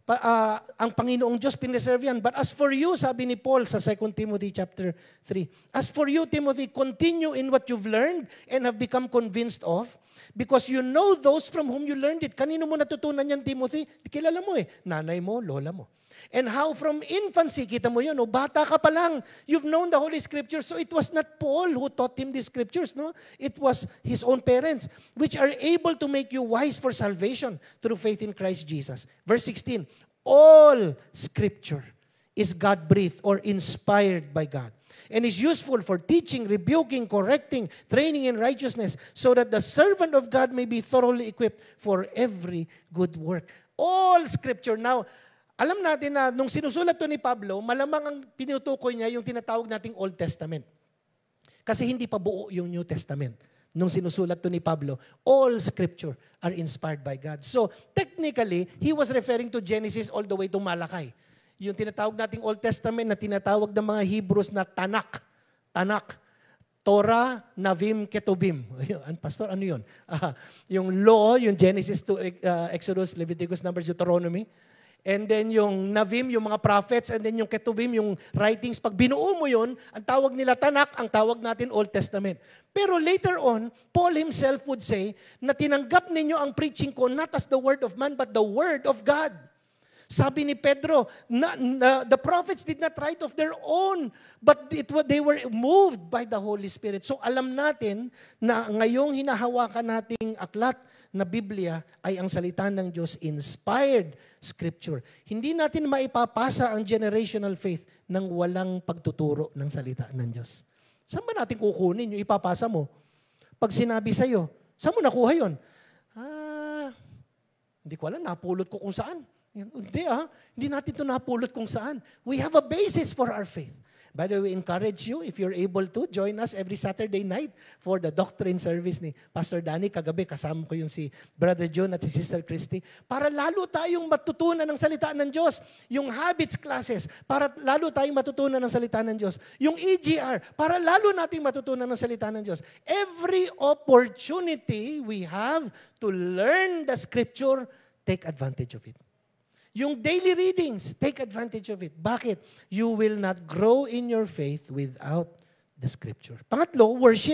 pa, uh, ang Panginoong Diyos pinreserve yan. But as for you, sabi ni Paul sa Second Timothy chapter three, as for you, Timothy, continue in what you've learned and have become convinced of, because you know those from whom you learned it. Kanino mo natutunan yan, Timothy? Kilala mo eh. Nanay mo, lola mo. And how from infancy, kita mo yun, no? Bata ka pa lang, you've known the Holy Scriptures. So it was not Paul who taught him the Scriptures, no? It was his own parents, which are able to make you wise for salvation through faith in Christ Jesus. Verse sixteen, all Scripture is God-breathed or inspired by God, and is useful for teaching, rebuking, correcting, training in righteousness, so that the servant of God may be thoroughly equipped for every good work. All Scripture. Now, alam natin na nung sinusulat to ni Pablo, malamang ang pinutukoy niya yung tinatawag nating Old Testament. Kasi hindi pa buo yung New Testament. Nung sinusulat to ni Pablo, all Scripture are inspired by God. So, technically, he was referring to Genesis all the way to Malakay. Yung tinatawag nating Old Testament na tinatawag ng mga Hebrews na Tanakh. Tanakh. Torah, Navim, Ketubim. Ayun, Pastor, ano yun? Uh, yung law, yung Genesis to uh, Exodus, Leviticus, Numbers, Deuteronomy. And then yung Navim, yung mga prophets, and then yung Ketubim, yung writings. Pag binuo mo yun, ang tawag nila Tanakh, ang tawag natin Old Testament. Pero later on, Paul himself would say na tinanggap ninyo ang preaching ko not as the word of man, but the word of God. Sabi ni Pedro, na, na, the prophets did not write of their own, but it, they were moved by the Holy Spirit. So alam natin na ngayong hinahawakan nating aklat na Biblia ay ang salita ng Diyos, inspired Scripture. Hindi natin maipapasa ang generational faith nang walang pagtuturo ng salita ng Diyos. Saan ba natin kukunin yung ipapasa mo? Pag sinabi sa'yo, saan mo nakuha yun? Ah, hindi ko alam, napulot ko kung saan. Hindi ah, hindi natin ito napulot kung saan. We have a basis for our faith. By the way, we encourage you, if you're able to, join us every Saturday night for the doctrine service ni Pastor Danny. Kagabi, kasama ko yung si Brother John at si Sister Christy. Para lalo tayong matutunan ng salita ng Diyos. Yung habits classes, para lalo tayong matutunan ng salita ng Diyos. Yung E G R, para lalo nating matutunan ng salita ng Diyos. Every opportunity we have to learn the Scripture, take advantage of it. Yung daily readings, take advantage of it. Bakit? You will not grow in your faith without the Scripture. Pangatlo, worship.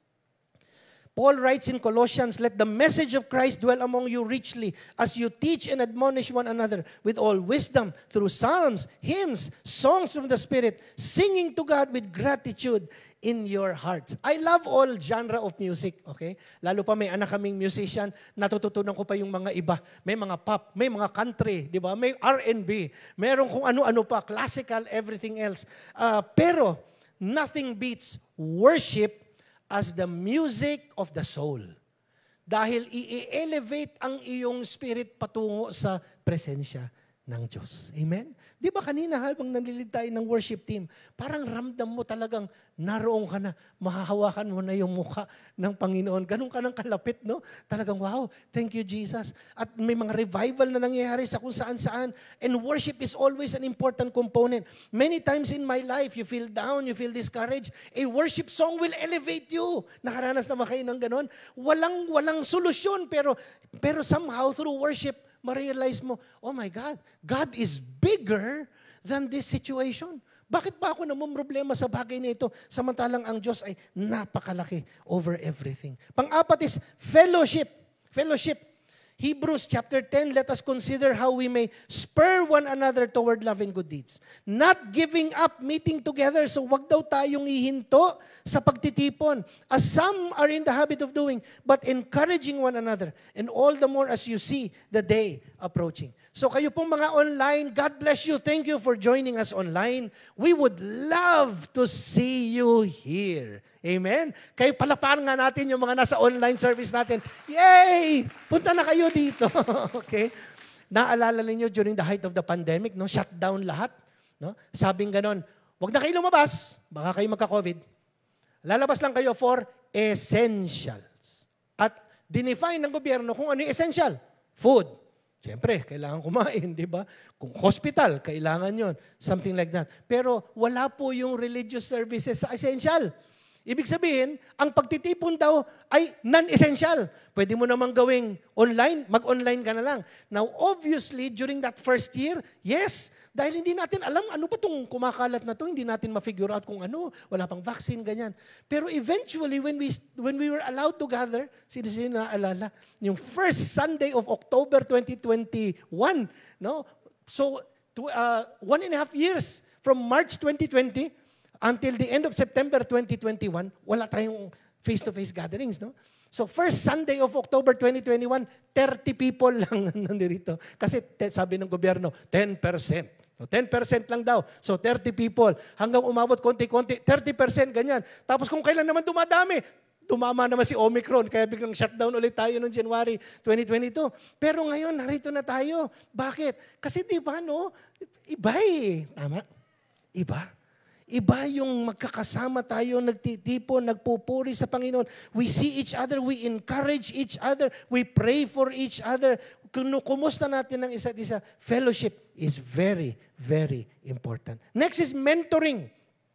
Paul writes in Colossians, let the message of Christ dwell among you richly as you teach and admonish one another with all wisdom through psalms, hymns, songs from the Spirit, singing to God with gratitude in your hearts. I love all genre of music, okay? Lalo pa may anak kaming musician, natututunan ko pa yung mga iba. May mga pop, may mga country, di ba? May R and B, meron kung ano-ano pa, classical, everything else. Uh, pero, nothing beats worship as the music of the soul. Dahil i-elevate ang iyong spirit patungo sa presensya ng Diyos. Amen? Di ba kanina habang nalilid tayo ng worship team, parang ramdam mo talagang naroon ka na, mahahawakan mo na yung mukha ng Panginoon. Ganun ka ng kalapit, no? Talagang, wow, thank you, Jesus. At may mga revival na nangyayari sa kung saan-saan. And worship is always an important component. Many times in my life, you feel down, you feel discouraged, a worship song will elevate you. Nakaranas na ba kayo ng ganun? Walang, walang solusyon, pero, pero somehow through worship, ma-realize mo, oh my God, God is bigger than this situation. Bakit ba ako namumroblema sa bagay na ito, samantalang ang Diyos ay napakalaki over everything? Pang-apat is fellowship. Fellowship. Hebrews chapter ten, let us consider how we may spur one another toward love and good deeds. Not giving up meeting together. So wag daw tayong ihinto sa pagtitipon, as some are in the habit of doing, but encouraging one another. And all the more as you see the day approaching. So kayo pong mga online, God bless you. Thank you for joining us online. We would love to see you here. Amen? Kayo palapakan nga natin yung mga nasa online service natin. Yay! Punta na kayo dito. Okay? Naalala ninyo during the height of the pandemic, no? Shutdown lahat. No? Sabing ganon, wag na kayo lumabas, baka kayo magka-COVID. Lalabas lang kayo for essentials. At dinefine ng gobyerno kung ano yung essential. Food. Siyempre, kailangan kumain, di ba? Kung hospital, kailangan yon, something like that. Pero wala po yung religious services sa essential. Ibig sabihin, ang pagtitipon daw ay non-essential. Pwede mo namang gawing online, mag-online ka na lang. Now, obviously, during that first year, yes, dahil hindi natin alam ano ba itong kumakalat na to, hindi natin ma-figure out kung ano, wala pang vaccine, ganyan. Pero eventually, when we when we were allowed to gather, sino-sino naaalala? Yung first Sunday of October twenty twenty-one, no? So, to, uh, one and a half years from March twenty twenty, until the end of September twenty twenty-one, wala tayong face-to-face gatherings, no? So first Sunday of October twenty twenty-one, thirty people lang nandito. Kasi te, sabi ng gobyerno, ten percent. So ten percent lang daw. So thirty people. Hanggang umabot konti-konti, thirty percent, ganyan. Tapos kung kailan naman dumadami, tumama naman si Omicron, kaya biglang shutdown ulit tayo noong January twenty twenty-two. Pero ngayon, narito na tayo. Bakit? Kasi di ba, no? Iba eh. Tama? Iba. Iba yung magkakasama tayo, nagtitipon, nagpupuri sa Panginoon. We see each other, we encourage each other, we pray for each other. Kumusta natin ng isa't isa? Fellowship is very, very important. Next is mentoring.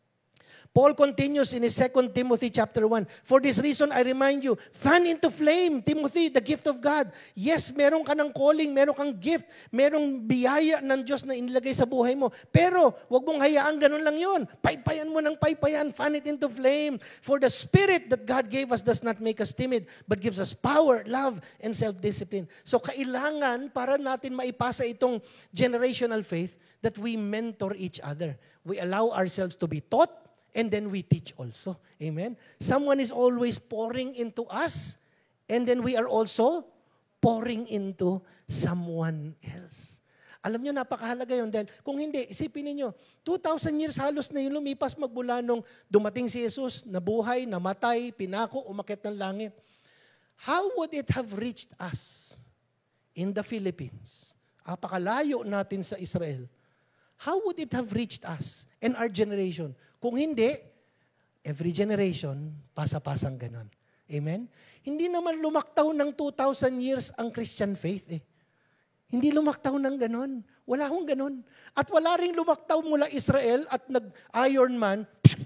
Paul continues in his Second Timothy chapter one. For this reason, I remind you, fan into flame, Timothy, the gift of God. Yes, meron ka ng calling, meron kang gift, merong biyaya ng Diyos na inilagay sa buhay mo. Pero, wag mong hayaan ganun lang yun. Paypayan mo ng paypayan, fan it into flame. For the Spirit that God gave us does not make us timid, but gives us power, love, and self-discipline. So, kailangan para natin maipasa itong generational faith that we mentor each other. We allow ourselves to be taught, and then we teach also. Amen? Someone is always pouring into us, and then we are also pouring into someone else. Alam nyo, napakahalaga yun. Dahil kung hindi, isipin niyo two thousand years halos na yung lumipas magmula nung dumating si Jesus, nabuhay, namatay, pinako, umakyat ng langit. How would it have reached us in the Philippines? Apakalayo natin sa Israel. How would it have reached us and our generation? Kung hindi, every generation, pasa-pasang ganon. Amen? Hindi naman lumaktaw ng two thousand years ang Christian faith eh. Hindi lumaktaw ng ganon. Wala akong ganon. At wala ring lumaktaw mula Israel at nag-Iron Man, pshh,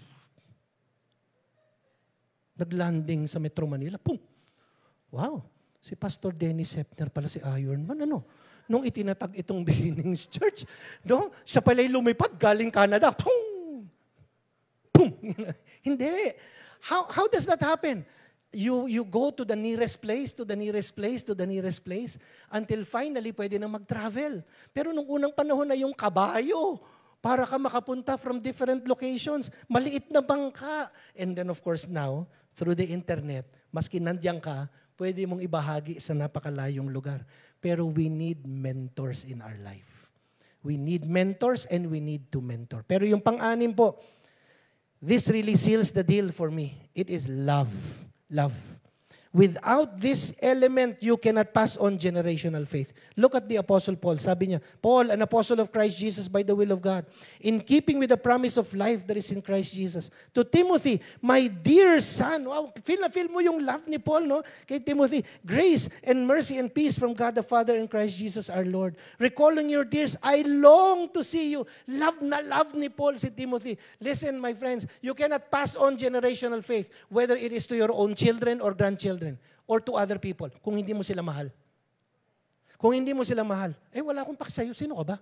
naglanding sa Metro Manila. Pum! Wow! Si Pastor Dennis Hepner pala si Iron Man. Ano? Nung itinatag itong Beginnings Church, no? Siya pala'y lumipad galing Canada. Pum! Boom! Hindi. How, how does that happen? You, you go to the nearest place, to the nearest place, to the nearest place, until finally pwede na mag-travel. Pero nung unang panahon na yung kabayo, para ka makapunta from different locations, maliit na bangka. And then of course now, through the internet, maski nandiyan ka, pwede mong ibahagi sa napakalayong lugar. Pero we need mentors in our life. We need mentors and we need to mentor. Pero yung pang-anim po, this really seals the deal for me. It is love. Love. Without this element, you cannot pass on generational faith. Look at the Apostle Paul. Sabi niya, Paul, an apostle of Christ Jesus by the will of God, in keeping with the promise of life that is in Christ Jesus. To Timothy, my dear son, wow, feel na feel mo yung love ni Paul, no? Kay Timothy, grace and mercy and peace from God the Father and Christ Jesus our Lord. Recalling your tears, I long to see you. Love na love ni Paul si Timothy. Listen, my friends, you cannot pass on generational faith, whether it is to your own children or grandchildren, or to other people, kung hindi mo sila mahal. Kung hindi mo sila mahal, eh wala akong paki sa'yo, sino ka ba?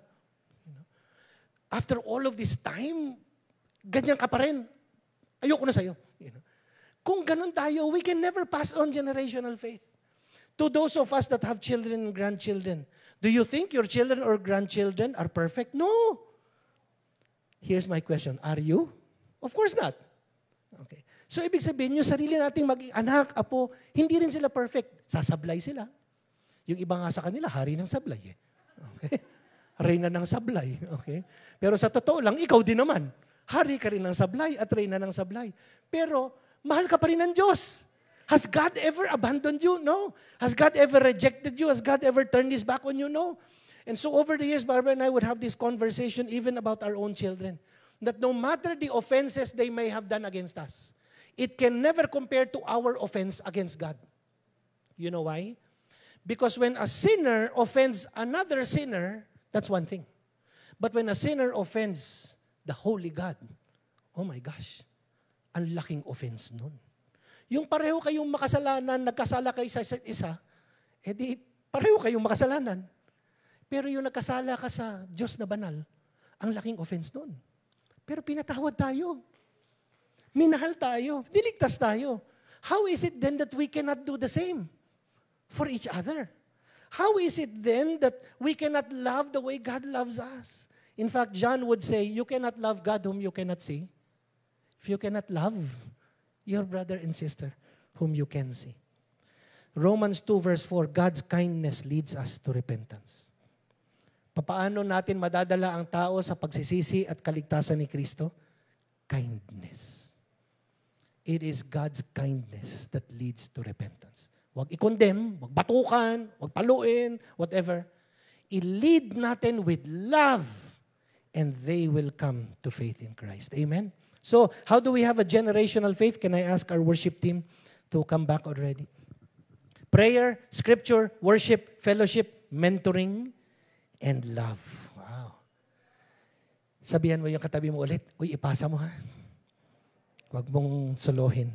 After all of this time, ganyan ka pa rin. Ayoko na sa'yo. You know? Kung ganun tayo, we can never pass on generational faith. To those of us that have children and grandchildren, do you think your children or grandchildren are perfect? No. Here's my question, are you? Of course not. Okay. So, ibig sabihin, yung sarili nating maging anak, apo, hindi rin sila perfect. Sasablay sila. Yung iba nga sa kanila, hari ng sablay. Eh. Okay? Reyna ng sablay. Okay? Pero sa totoo lang, ikaw din naman. Hari ka rin ng sablay at reyna ng sablay. Pero, mahal ka pa rin ng Diyos. Has God ever abandoned you? No. Has God ever rejected you? Has God ever turned His back on you? No. And so, over the years, Barbara and I would have this conversation even about our own children. That no matter the offenses they may have done against us, it can never compare to our offense against God. You know why? Because when a sinner offends another sinner, that's one thing. But when a sinner offends the holy God, oh my gosh, Ang laking offense nun. Yung pareho kayong makasalanan, nagkasala kayo sa isa't isa, edi pareho kayong makasalanan. Pero yung nagkasala ka sa Diyos na banal, ang laking offense nun. Pero pinatawad tayo. Minahal tayo. Diligtas tayo. How is it then that we cannot do the same for each other? How is it then that we cannot love the way God loves us? In fact, John would say, you cannot love God whom you cannot see. If you cannot love your brother and sister whom you can see. Romans two verse four, God's kindness leads us to repentance. Papaano natin madadala ang tao sa pagsisisi at kaligtasan ni Kristo? Kindness. It is God's kindness that leads to repentance. Huwag i-condemn, huwag batukan, huwag paluin, whatever. I-lead natin with love and they will come to faith in Christ. Amen? So, how do we have a generational faith? Can I ask our worship team to come back already? Prayer, scripture, worship, fellowship, mentoring, and love. Wow. Sabihan mo yung katabi mo ulit, uy, ipasa mo ha. Huwag mong solohin.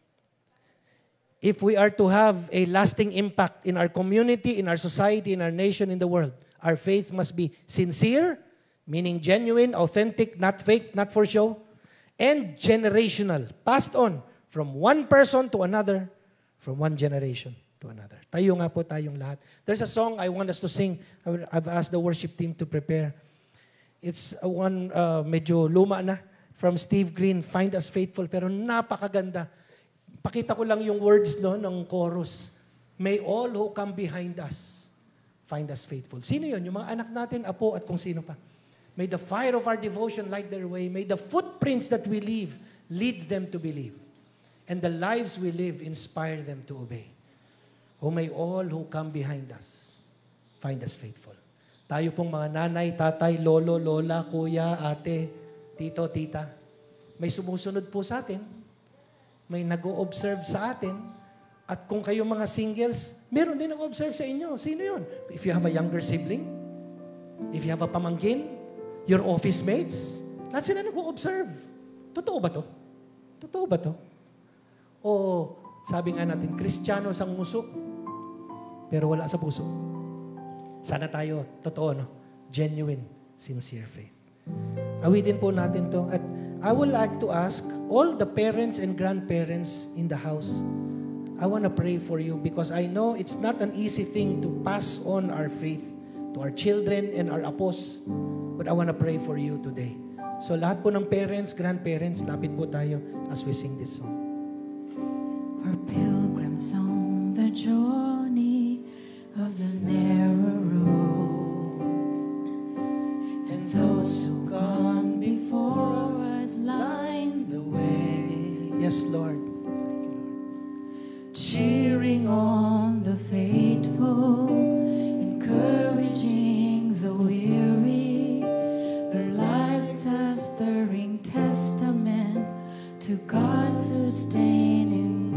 If we are to have a lasting impact in our community, in our society, in our nation, in the world, our faith must be sincere, meaning genuine, authentic, not fake, not for show, and generational, passed on from one person to another, from one generation to another. Tayo nga po tayong lahat. There's a song I want us to sing. I've asked the worship team to prepare. It's a one, uh, medyo luma na, from Steve Green, Find Us Faithful, pero napakaganda. Pakita ko lang yung words no, ng chorus. May all who come behind us find us faithful. Sino yun? Yung mga anak natin, apo at kung sino pa. May the fire of our devotion light their way. May the footprints that we leave lead them to believe. And the lives we live inspire them to obey. O may all who come behind us find us faithful. Tayo pong mga nanay, tatay, lolo, lola, kuya, ate, tito, tita, may sumusunod po sa atin. May nag-o-observe sa atin. At kung kayo mga singles, meron din nag-observe sa inyo. Sino yun? If you have a younger sibling, if you have a pamangkin, your office mates, lahat sila nag-o-observe. Totoo ba to? Totoo ba to? O sabi nga natin, Kristiyano sa nguso, pero wala sa puso. Sana tayo, totoo, no? Genuine, sincere faith. Awitin po natin to. At I would like to ask all the parents and grandparents in the house, I want to pray for you because I know it's not an easy thing to pass on our faith to our children and our apos. But I want to pray for you today. So lahat po ng parents, grandparents, lapit po tayo as we sing this song. We're pilgrims on the journey of the narrow road, and those who gone before us line the way. Yes, Lord. Cheering on the faithful, encouraging the weary, their lives a stirring testament to God's sustaining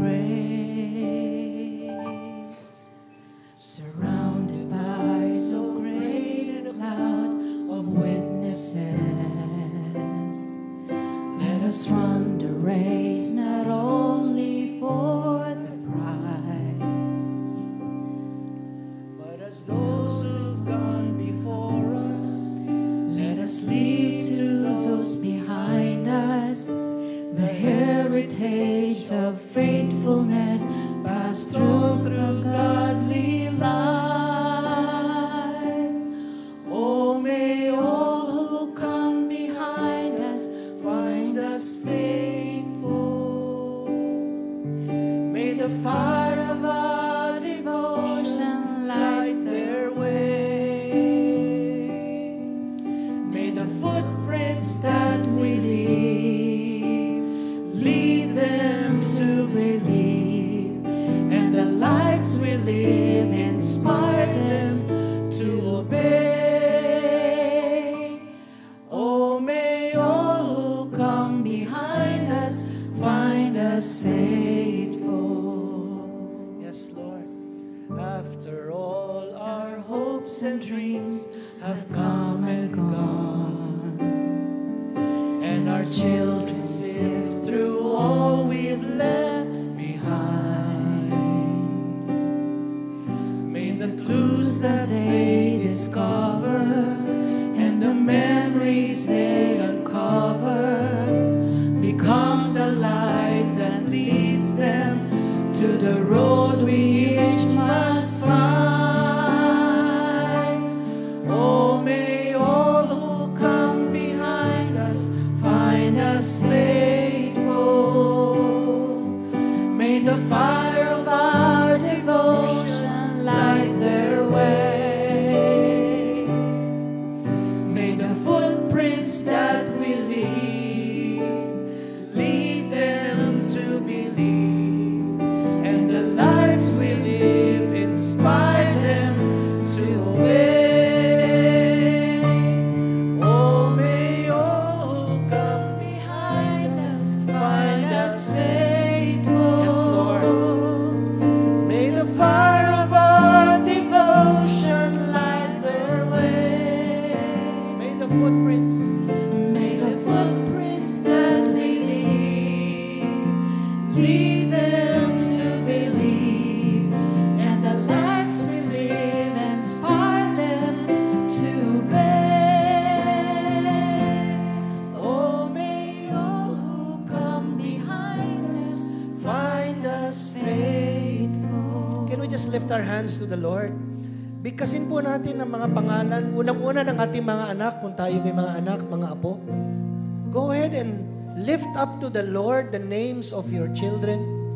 grace. Surrounded by so great a cloud of witnesses, let us run the race not only for the prize, But as those who've gone before us, let us lead to those behind us the heritage of faithfulness passed through through godly lives. Oh, may all who come behind us find us faithful. May the fire of our devotion light their way. May the footprints that we leave lead them to believe, and the lives we live inspire them to obey. Oh, may all who come behind us find us faithful. yes, Lord. After all our hopes and dreams have come and gone, and our children sift through all lift our hands to the Lord. Bigkasin po natin ang mga pangalan, unang-una ng ating mga anak, kung tayo may mga anak, mga apo. Go ahead and lift up to the Lord the names of your children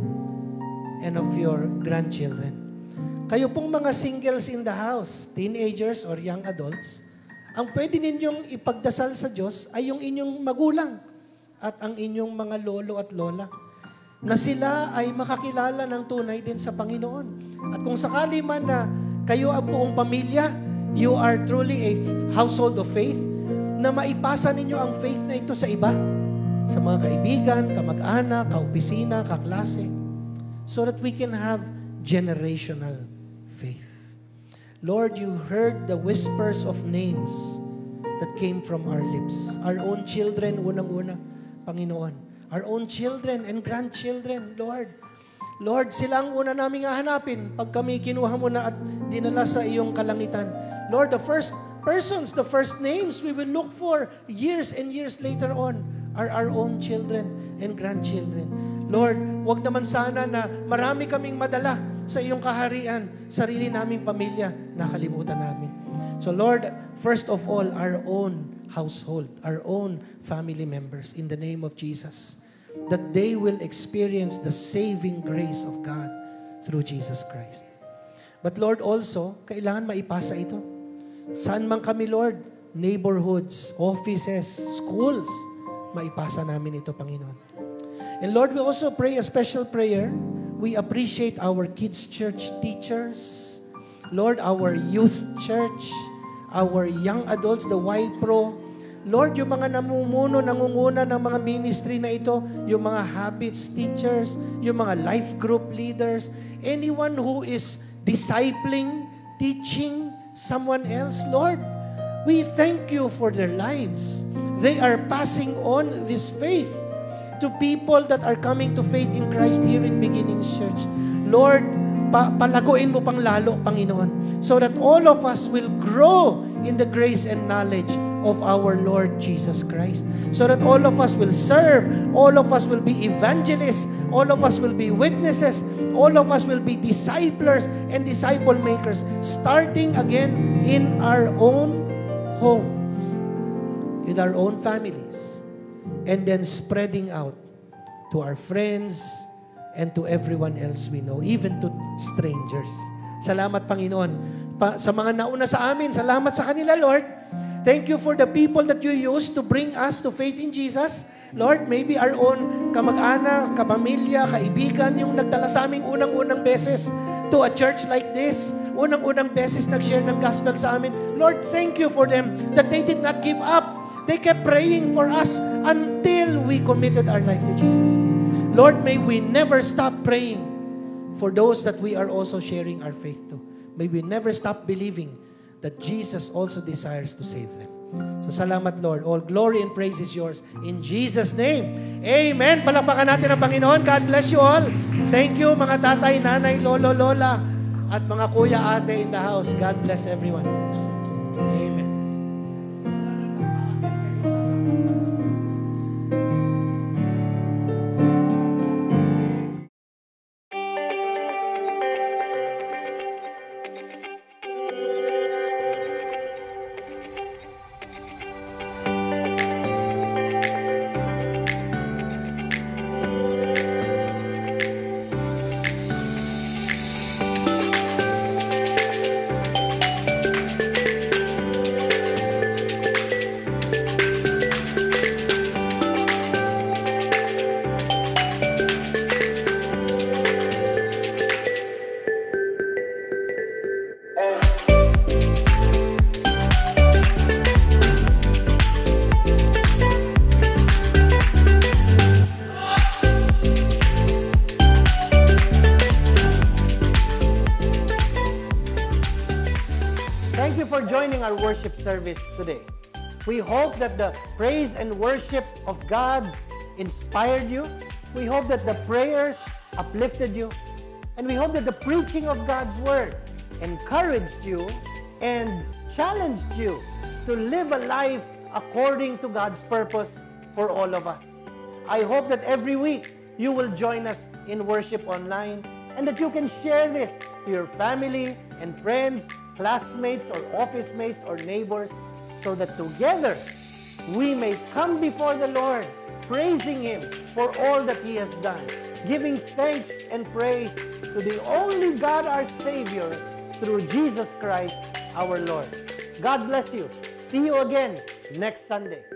and of your grandchildren. Kayo pong mga singles in the house, teenagers or young adults, ang pwede ninyong ipagdasal sa Diyos ay yung inyong magulang at ang inyong mga lolo at lola, na sila ay makakilala ng tunay din sa Panginoon. At kung sakali man na kayo ang buong pamilya, you are truly a household of faith, na maipasa ninyo ang faith na ito sa iba, sa mga kaibigan, kamag-anak, kaopisina, kaklase, so that we can have generational faith. Lord, you heard the whispers of names that came from our lips. Our own children, unang-una, Panginoon. Our own children and grandchildren, Lord. Lord, sila ang una naming hahanapin pag kami kinuha mo na at dinala sa iyong kalangitan. Lord, the first persons, the first names we will look for years and years later on are our own children and grandchildren. Lord, wag naman sana na marami kaming madala sa iyong kaharian, sarili naming pamilya, nakalimutan namin. So Lord, first of all, our own household, our own family members, in the name of Jesus, that they will experience the saving grace of God through Jesus Christ. But Lord, also, kailangan maipasa ito. Saan man kami, Lord, neighborhoods, offices, schools, maipasa namin ito, Panginoon. And Lord, we also pray a special prayer. We appreciate our kids' church teachers, Lord, our youth church, our young adults, the Y Pro. Lord, yung mga namumuno, nangunguna ng mga ministry na ito, yung mga habits teachers, yung mga life group leaders, anyone who is discipling, teaching someone else, Lord, we thank you for their lives. They are passing on this faith to people that are coming to faith in Christ here in Beginnings Church. Lord, pa palaguin mo pang lalo, Panginoon, so that all of us will grow in the grace and knowledge of our Lord Jesus Christ. So that all of us will serve, all of us will be evangelists, all of us will be witnesses, all of us will be disciplers and disciple makers, starting again in our own homes, in our own families, and then spreading out to our friends and to everyone else we know, even to strangers. Salamat, Panginoon. Pa, sa mga nauna sa amin, salamat sa kanila, Lord. Thank you for the people that you use to bring us to faith in Jesus. Lord, maybe our own kamag-anak, kapamilya, kaibigan, yung nagdala sa aming unang-unang beses to a church like this. Unang-unang beses nag-share ng gospel sa amin. Lord, thank you for them that they did not give up. They kept praying for us until we committed our life to Jesus. Lord, may we never stop praying for those that we are also sharing our faith to. May we never stop believing that Jesus also desires to save them. So salamat, Lord. All glory and praise is yours. In Jesus' name, amen. Palakpakan natin ang Panginoon. God bless you all. Thank you, mga tatay, nanay, lolo, lola, at mga kuya, ate in the house. God bless everyone. Amen. Worship service today. We hope that the praise and worship of God inspired you. We hope that the prayers uplifted you. And we hope that the preaching of God's word encouraged you and challenged you to live a life according to God's purpose for all of us. I hope that every week you will join us in worship online and that you can share this to your family and friends, classmates or office mates or neighbors, so that together we may come before the Lord, praising Him for all that He has done, giving thanks and praise to the only God our Savior through Jesus Christ our Lord. God bless you. See you again next Sunday.